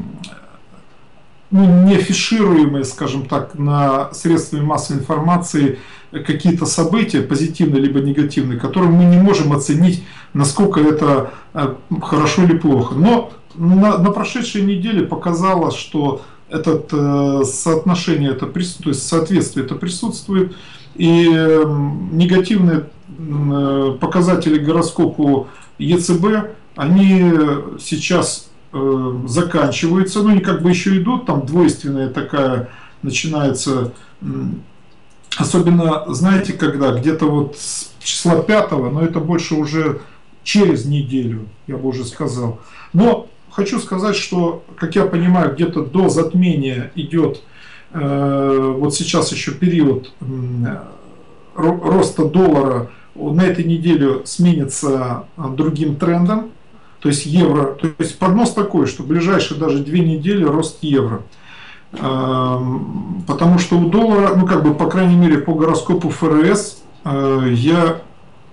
не афишируемые, скажем так, на средствами массовой информации какие-то события, позитивные либо негативные, которые мы не можем оценить, насколько это э, хорошо или плохо. Но на, на прошедшей неделе показалось, что это э, соотношение, это присутствует, то есть соответствие это присутствует, и э, негативные э, показатели гороскопу ЕЦБ, они сейчас э, заканчиваются, ну они как бы еще идут, там двойственная такая начинается, э, особенно, знаете, когда, где-то вот с числа пятого, но это больше уже через неделю, я бы уже сказал. Но хочу сказать, что, как я понимаю, где-то до затмения идет, э, вот сейчас еще период э, роста доллара, на этой неделе сменится другим трендом, то есть евро, то есть прогноз такой, что в ближайшие даже две недели рост евро. Э, потому что у доллара, ну как бы, по крайней мере, по гороскопу ФРС, э, я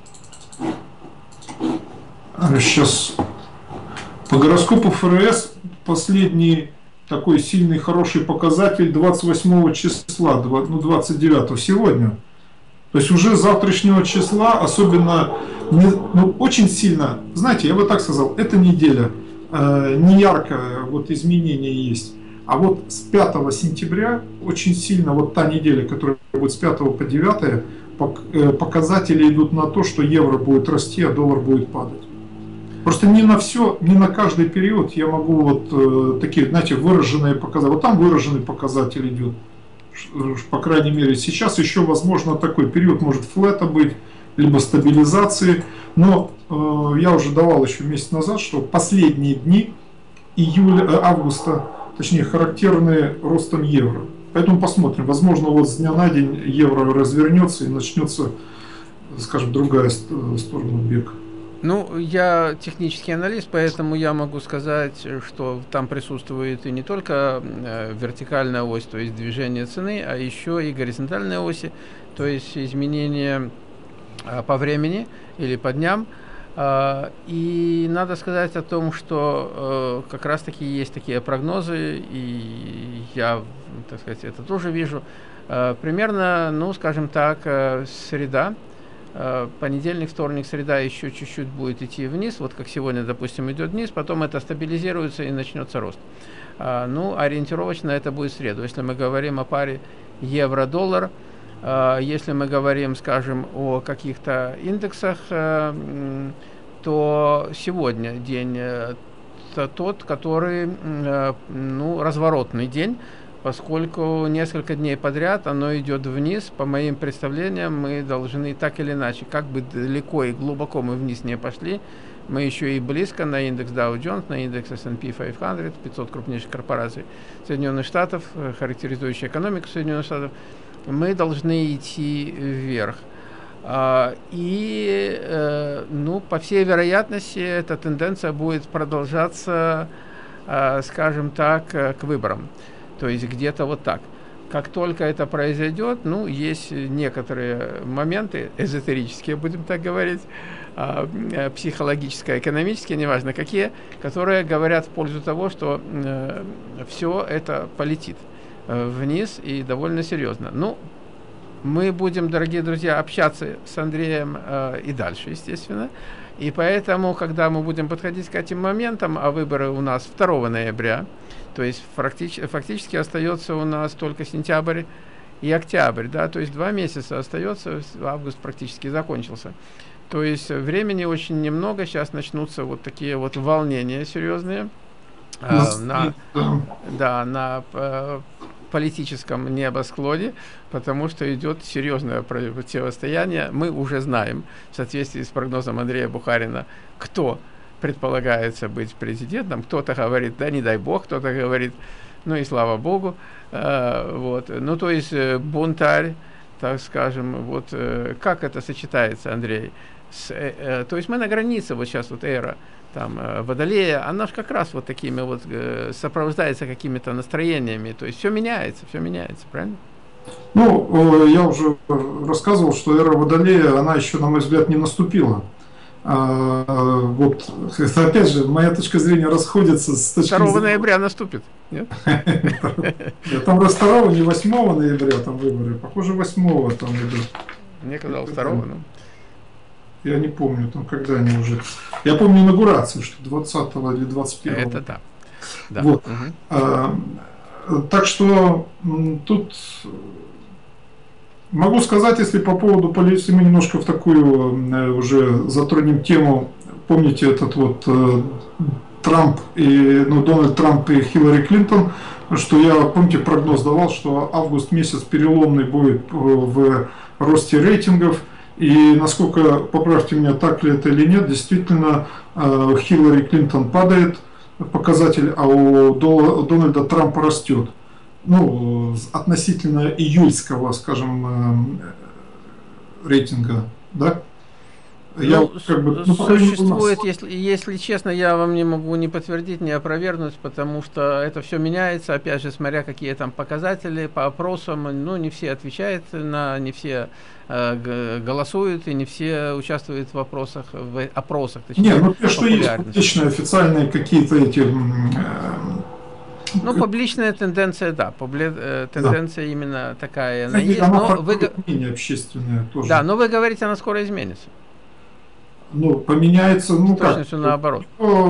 сейчас... По гороскопу ФРС последний такой сильный, хороший показатель двадцать восьмого числа, ну двадцать девятого сегодня. То есть уже с завтрашнего числа, особенно, ну, очень сильно, знаете, я бы так сказал, эта неделя э, не яркое вот изменение есть. А вот с пятого сентября очень сильно, вот та неделя, которая будет с пятого по девятое, показатели идут на то, что евро будет расти, а доллар будет падать. Просто не на все, не на каждый период я могу вот э, такие, знаете, выраженные показатели. Вот там выраженный показатель идет, по крайней мере. Сейчас еще возможно такой период, может флета быть, либо стабилизации. Но э, я уже давал еще месяц назад, что последние дни июля, э, августа, точнее, характерные ростом евро. Поэтому посмотрим. Возможно, вот с дня на день евро развернется и начнется, скажем, другая сторона бега. Ну, я технический аналист, поэтому я могу сказать, что там присутствует и не только э, вертикальная ось, то есть движение цены, а еще и горизонтальные оси, то есть изменения э, по времени или по дням. Э, и надо сказать о том, что э, как раз-таки есть такие прогнозы, и я, так сказать, это тоже вижу. Э, примерно, ну, скажем так, э, среда. Понедельник, вторник, среда еще чуть-чуть будет идти вниз, вот как сегодня, допустим, идет вниз, потом это стабилизируется и начнется рост. Ну, ориентировочно это будет в среду. Если мы говорим о паре евро-доллар, если мы говорим, скажем, о каких-то индексах, то сегодня день тот, который, ну, разворотный день, поскольку несколько дней подряд оно идет вниз. По моим представлениям, мы должны так или иначе, как бы далеко и глубоко мы вниз не пошли, мы еще и близко на индекс Dow Jones, на индекс эс энд пи пятьсот, пятьсот крупнейших корпораций Соединенных Штатов, характеризующие экономику Соединенных Штатов, мы должны идти вверх. И, ну, по всей вероятности, эта тенденция будет продолжаться, скажем так, к выборам. То есть где-то вот так. Как только это произойдет, ну, есть некоторые моменты, эзотерические, будем так говорить, психологические, экономические, неважно какие, которые говорят в пользу того, что все это полетит вниз и довольно серьезно. Ну, мы будем, дорогие друзья, общаться с Андреем э, и дальше, естественно. И поэтому, когда мы будем подходить к этим моментам, а выборы у нас второго ноября, то есть фактически, фактически остается у нас только сентябрь и октябрь, да, то есть два месяца остается, август практически закончился. То есть времени очень немного, сейчас начнутся вот такие вот волнения серьезные э, на, да, на э, политическом небосклоне, потому что идет серьезное противостояние. Мы уже знаем, в соответствии с прогнозом Андрея Бухарина, кто предполагается быть президентом. Кто-то говорит, да не дай бог, кто-то говорит, ну и слава богу. Э, вот. Ну, то есть бунтарь, так скажем, вот как это сочетается, Андрей? С, э, э, то есть мы на границе, вот сейчас вот эра там Водолея, она же как раз вот такими вот э, сопровождается какими-то настроениями, то есть все меняется, все меняется, правильно? Ну, я уже рассказывал, что эра Водолея, она еще, на мой взгляд, не наступила. А, вот, это, опять же, моя точка зрения расходится с точки зрения... второго ноября наступит, нет? Там второго, не восьмого ноября там выборы, похоже, восьмого там идут. Мне казалось второго, ну. Я не помню, там когда они уже. Я помню инаугурацию, что двадцатого или двадцать первого. Это да. Да. Вот. Угу. А, так что тут могу сказать, если по поводу политики, мы немножко в такую уже затронем тему. Помните этот вот Трамп и ну, Дональд Трамп и Хиллари Клинтон, что я, помните, прогноз давал, что август месяц переломный будет в росте рейтингов. И насколько, поправьте меня, так ли это или нет, действительно Хиллари Клинтон падает показатель, а у Дональда Трампа растет. Ну, относительно июльского, скажем, рейтинга, да? Я, ну, как бы, ну, существует, если, если честно, я вам не могу ни подтвердить, ни опровергнуть, потому что это все меняется, опять же, смотря какие там показатели по опросам, ну, не все отвечают, на, не все э, голосуют, и не все участвуют в вопросах, в опросах, точнее, не, ну, что есть публичные, официальные какие-то эти... Э, ну, публичная тенденция, да, публи... тенденция да. Именно такая, она есть, но вы... мнение общественное тоже. Да, но вы говорите, она скоро изменится. Ну, поменяется, ну как? Наоборот.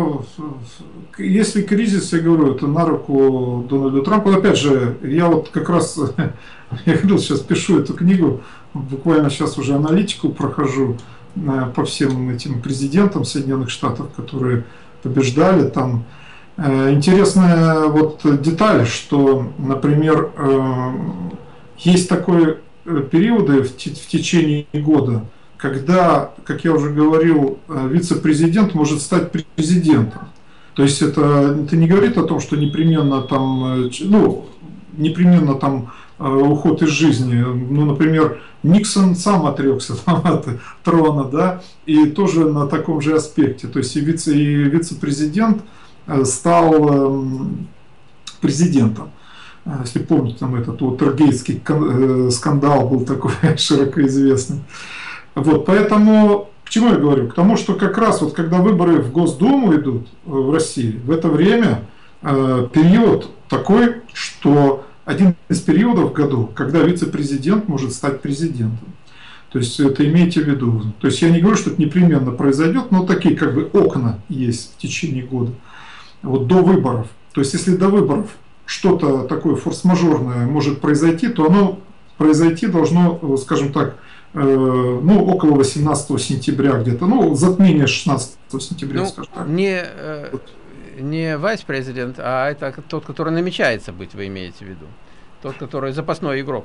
Если кризис, я говорю, это на руку Дональду Трампу. Опять же, я вот как раз, я говорил, сейчас пишу эту книгу, буквально сейчас уже аналитику прохожу по всем этим президентам Соединенных Штатов, которые побеждали там. Интересная вот деталь, что, например, есть такой периоды в течение года, когда, как я уже говорил, вице-президент может стать президентом. То есть это, это не говорит о том, что непременно там, ну, непременно там уход из жизни. Ну, например, Никсон сам отрекся от трона, да, и тоже на таком же аспекте. То есть и, вице, и вице-президент стал президентом. Если помните, там этот Уотергейтский скандал был такой широко известный. Вот, поэтому, к чему я говорю? К тому, что как раз вот когда выборы в Госдуму идут в России, в это время э, период такой, что один из периодов в году, когда вице-президент может стать президентом. То есть это имейте в виду. То есть я не говорю, что это непременно произойдет, но такие как бы окна есть в течение года. Вот до выборов. То есть если до выборов что-то такое форс-мажорное может произойти, то оно произойти должно, скажем так, ну, около восемнадцатого сентября где-то, ну, затмение шестнадцатого сентября, ну, скажем так. Не, э, не вайс-президент, а это тот, который намечается быть, вы имеете в виду? Тот, который запасной игрок.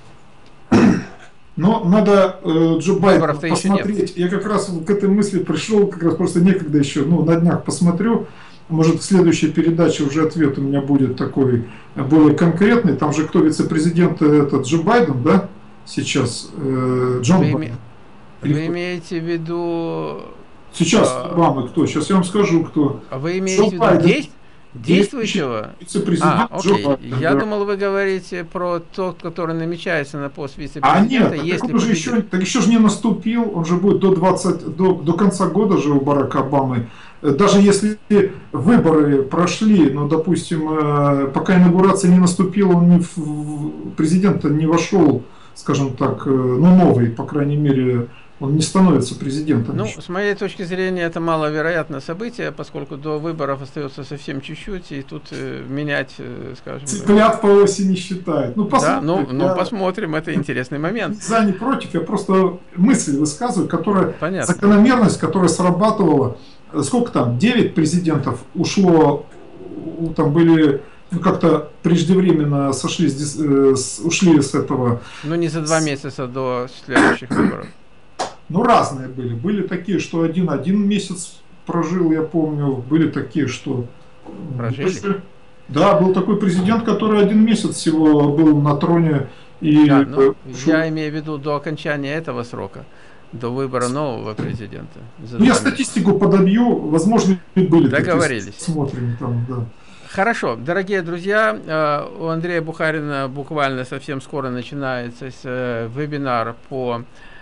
Но надо э, Джо Байдена посмотреть. Я как раз к этой мысли пришел, как раз просто некогда еще, ну, на днях посмотрю. Может, в следующей передаче уже ответ у меня будет такой более конкретный. Там же кто вице-президент, это Джо Байден, да, сейчас? Э, Джон вы, Байден. Име... Вы имеете в виду... Сейчас а... Обама кто? Сейчас я вам скажу, кто. Вы имеете Джо в виду Байден. Действ... действующего? Вице-президент а, Джо окей. Байден. Я да. думал, вы говорите про тот, который намечается на пост вице-президента. А нет, так он же еще, так еще же не наступил, он же будет до, двадцать, до, до конца года же у Барака Обамы. Даже если выборы прошли, ну, допустим, пока инаугурация не наступила, он не в, президент не вошел, скажем так, ну, новый, по крайней мере, он не становится президентом. Ну, еще. С моей точки зрения, это маловероятное событие, поскольку до выборов остается совсем чуть-чуть, и тут э, менять, э, скажем... Цыплят по оси не считает. Ну, посмотрим. Да, ну, ну я... посмотрим, это интересный момент. Не за, не против, я просто мысли высказываю, которая... Понятно. Закономерность, которая срабатывала. Сколько там? девять президентов ушло, там были... Ну, как-то преждевременно сошли, с, э, с, ушли с этого... Ну, не за два месяца до следующих выборов. Ну, разные были. Были такие, что один один месяц прожил, я помню. Были такие, что... Прожили? Да, был такой президент, который один месяц всего был на троне. И да, ну, я имею в виду до окончания этого срока, до выбора нового президента. Ну, я статистику подобью, возможно, были. Договорились. Такие, смотрим там, да. Хорошо, дорогие друзья, у Андрея Бухарина буквально совсем скоро начинается вебинар по...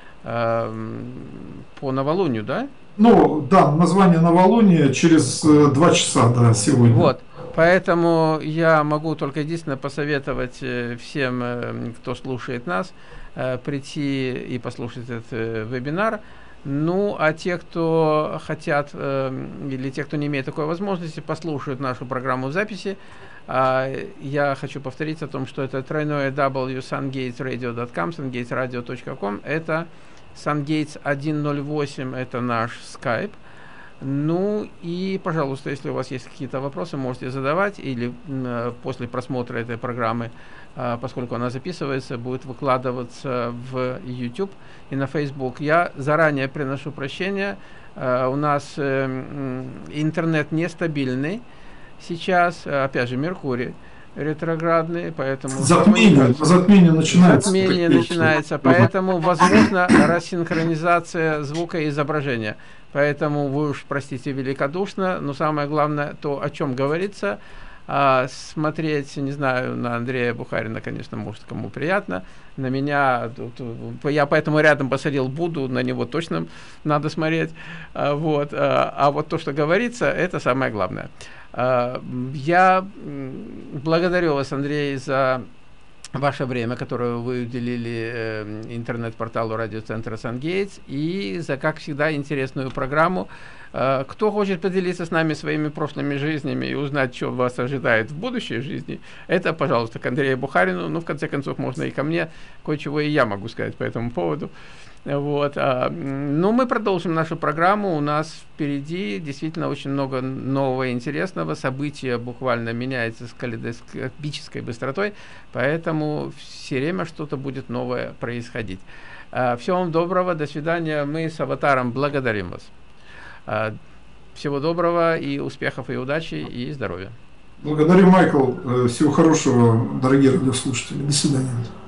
по новолунию, да? Ну, да, название новолуния через два часа, да, сегодня. Вот, поэтому я могу только единственное посоветовать всем, кто слушает нас, прийти и послушать этот вебинар. Ну, а те, кто хотят, или те, кто не имеет такой возможности, послушают нашу программу в записи. Я хочу повторить о том, что это тройное дабл ю сангейтс радио точка ком, сангейтс радио точка ком, это Сангейтс сто восемь, это наш скайп. Ну и, пожалуйста, если у вас есть какие-то вопросы, можете задавать, или э, после просмотра этой программы, э, поскольку она записывается, будет выкладываться в YouTube и на Facebook. Я заранее приношу прощения, э, у нас э, интернет нестабильный сейчас, опять же, Меркурий ретроградные, поэтому... Затмение, затмение начинается. Затмение начинается, поэтому возможно рассинхронизация звука и изображения. Поэтому вы уж простите великодушно, но самое главное то, о чем говорится. А смотреть, не знаю, на Андрея Бухарина, конечно, может, кому приятно. На меня, я поэтому рядом посадил Будду, на него точно надо смотреть. А вот, а вот то, что говорится, это самое главное. Я благодарю вас, Андрей, за ваше время, которое вы уделили интернет-порталу радиоцентра Сангейтс, и за, как всегда, интересную программу. Кто хочет поделиться с нами своими прошлыми жизнями и узнать, что вас ожидает в будущей жизни, это, пожалуйста, к Андрею Бухарину. Ну, в конце концов, можно и ко мне. Кое-чего и я могу сказать по этому поводу. Вот. Но мы продолжим нашу программу. У нас впереди действительно очень много нового и интересного. События буквально меняются с калейдоскопической быстротой, поэтому все время что-то будет новое происходить. Всего вам доброго, до свидания. Мы с Аватаром благодарим вас. Всего доброго и успехов, и удачи, и здоровья. Благодарю, Майкл. Всего хорошего, дорогие радиослушатели. До свидания.